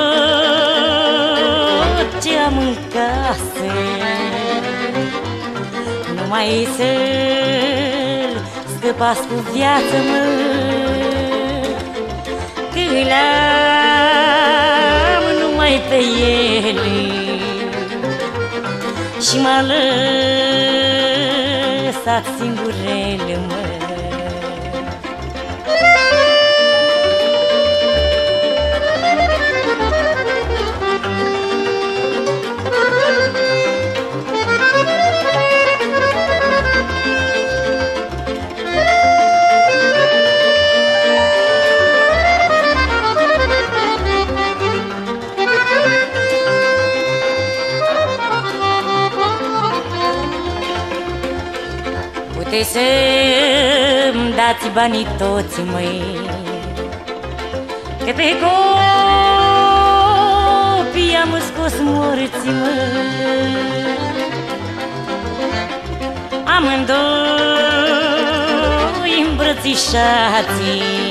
Speaker 1: tot ce am în casă, numai să-l scăpați cu viață, măi, că l-am numai pe el și m-a lăsat singurel, măi. Puteți să-mi dați banii toți, măi, că pe copii am scos morți, măi, amândoi îmbrățișați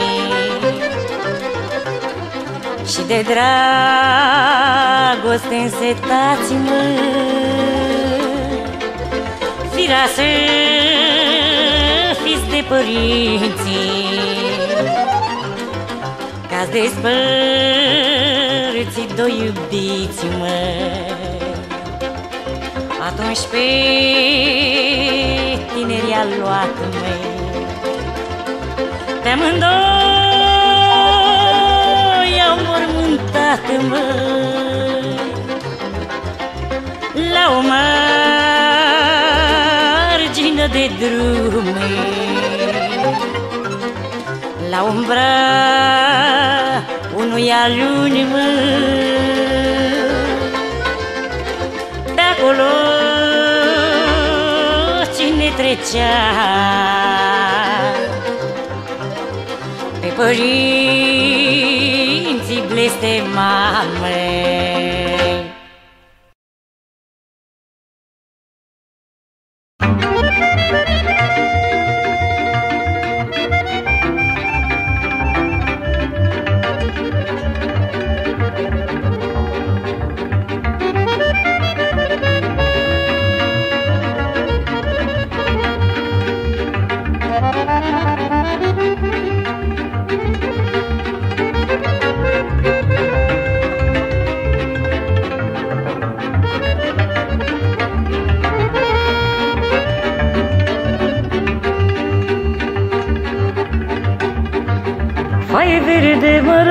Speaker 1: și de dragoste însetați, măi, firea să fiți de părinții, că-ați despărțit doi iubiți, măi, atunci pe tineri a luat, măi, pe amândoi au mormântat, măi, la o margine de drum, la umbra unui aluni, măi, de acolo cine trecea pe părinții blestemați, măi.
Speaker 2: mai verde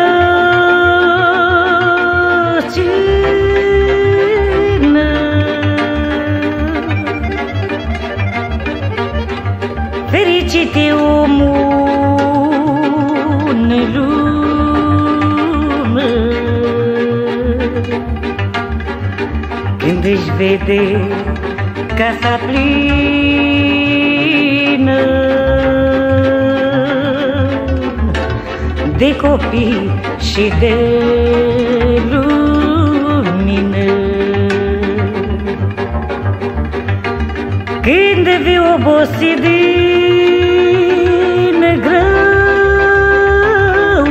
Speaker 2: mărăcină. Fericit e omul în lume când își vede casa plină de copii și de lumină. Când vii obosit din greu,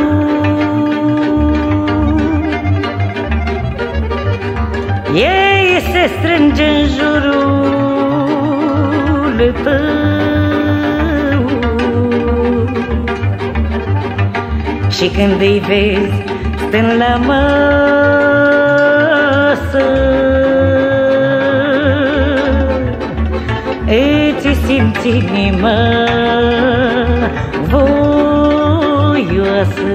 Speaker 2: ei se strânge în jurul tău și când îi vezi stând la masă, îți simți inima voioasă.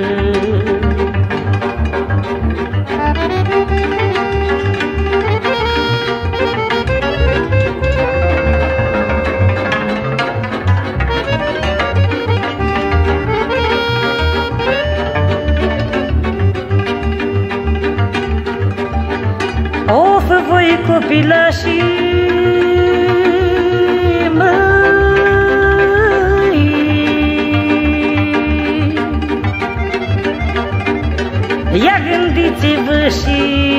Speaker 2: Of, voi copilașii măi, ia gândiți-vă și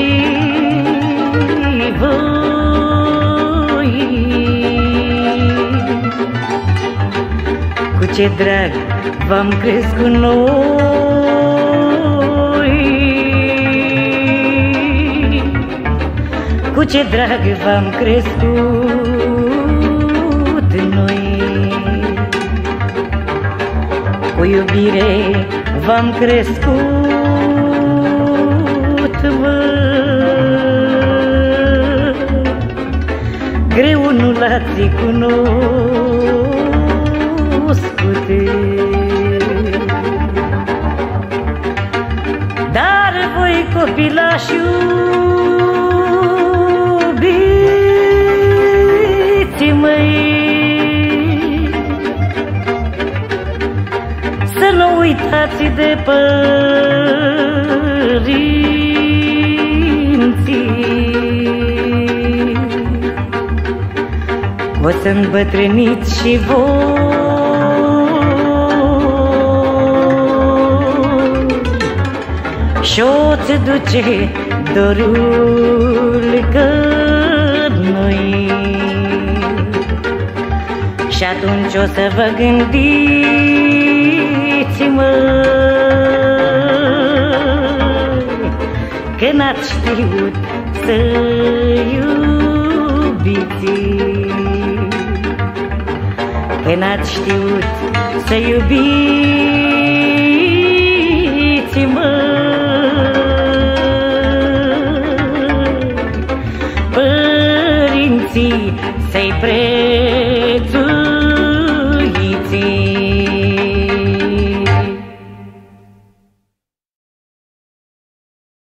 Speaker 2: voi cu ce drag v-am crescut noi, cu ce drag v-am crescut noi. Cu iubire v-am crescut, mă, greu nu l-ați cunoscut. Dar voi copilași să nu uitați de părinții, o să îmbătrâniți și voi și-o-ți duce dorul că noi. Și atunci o să vă gândiți, măi, că n-ați știut să iubiți, că n-ați știut să iubiți, măi, părinții să-i pre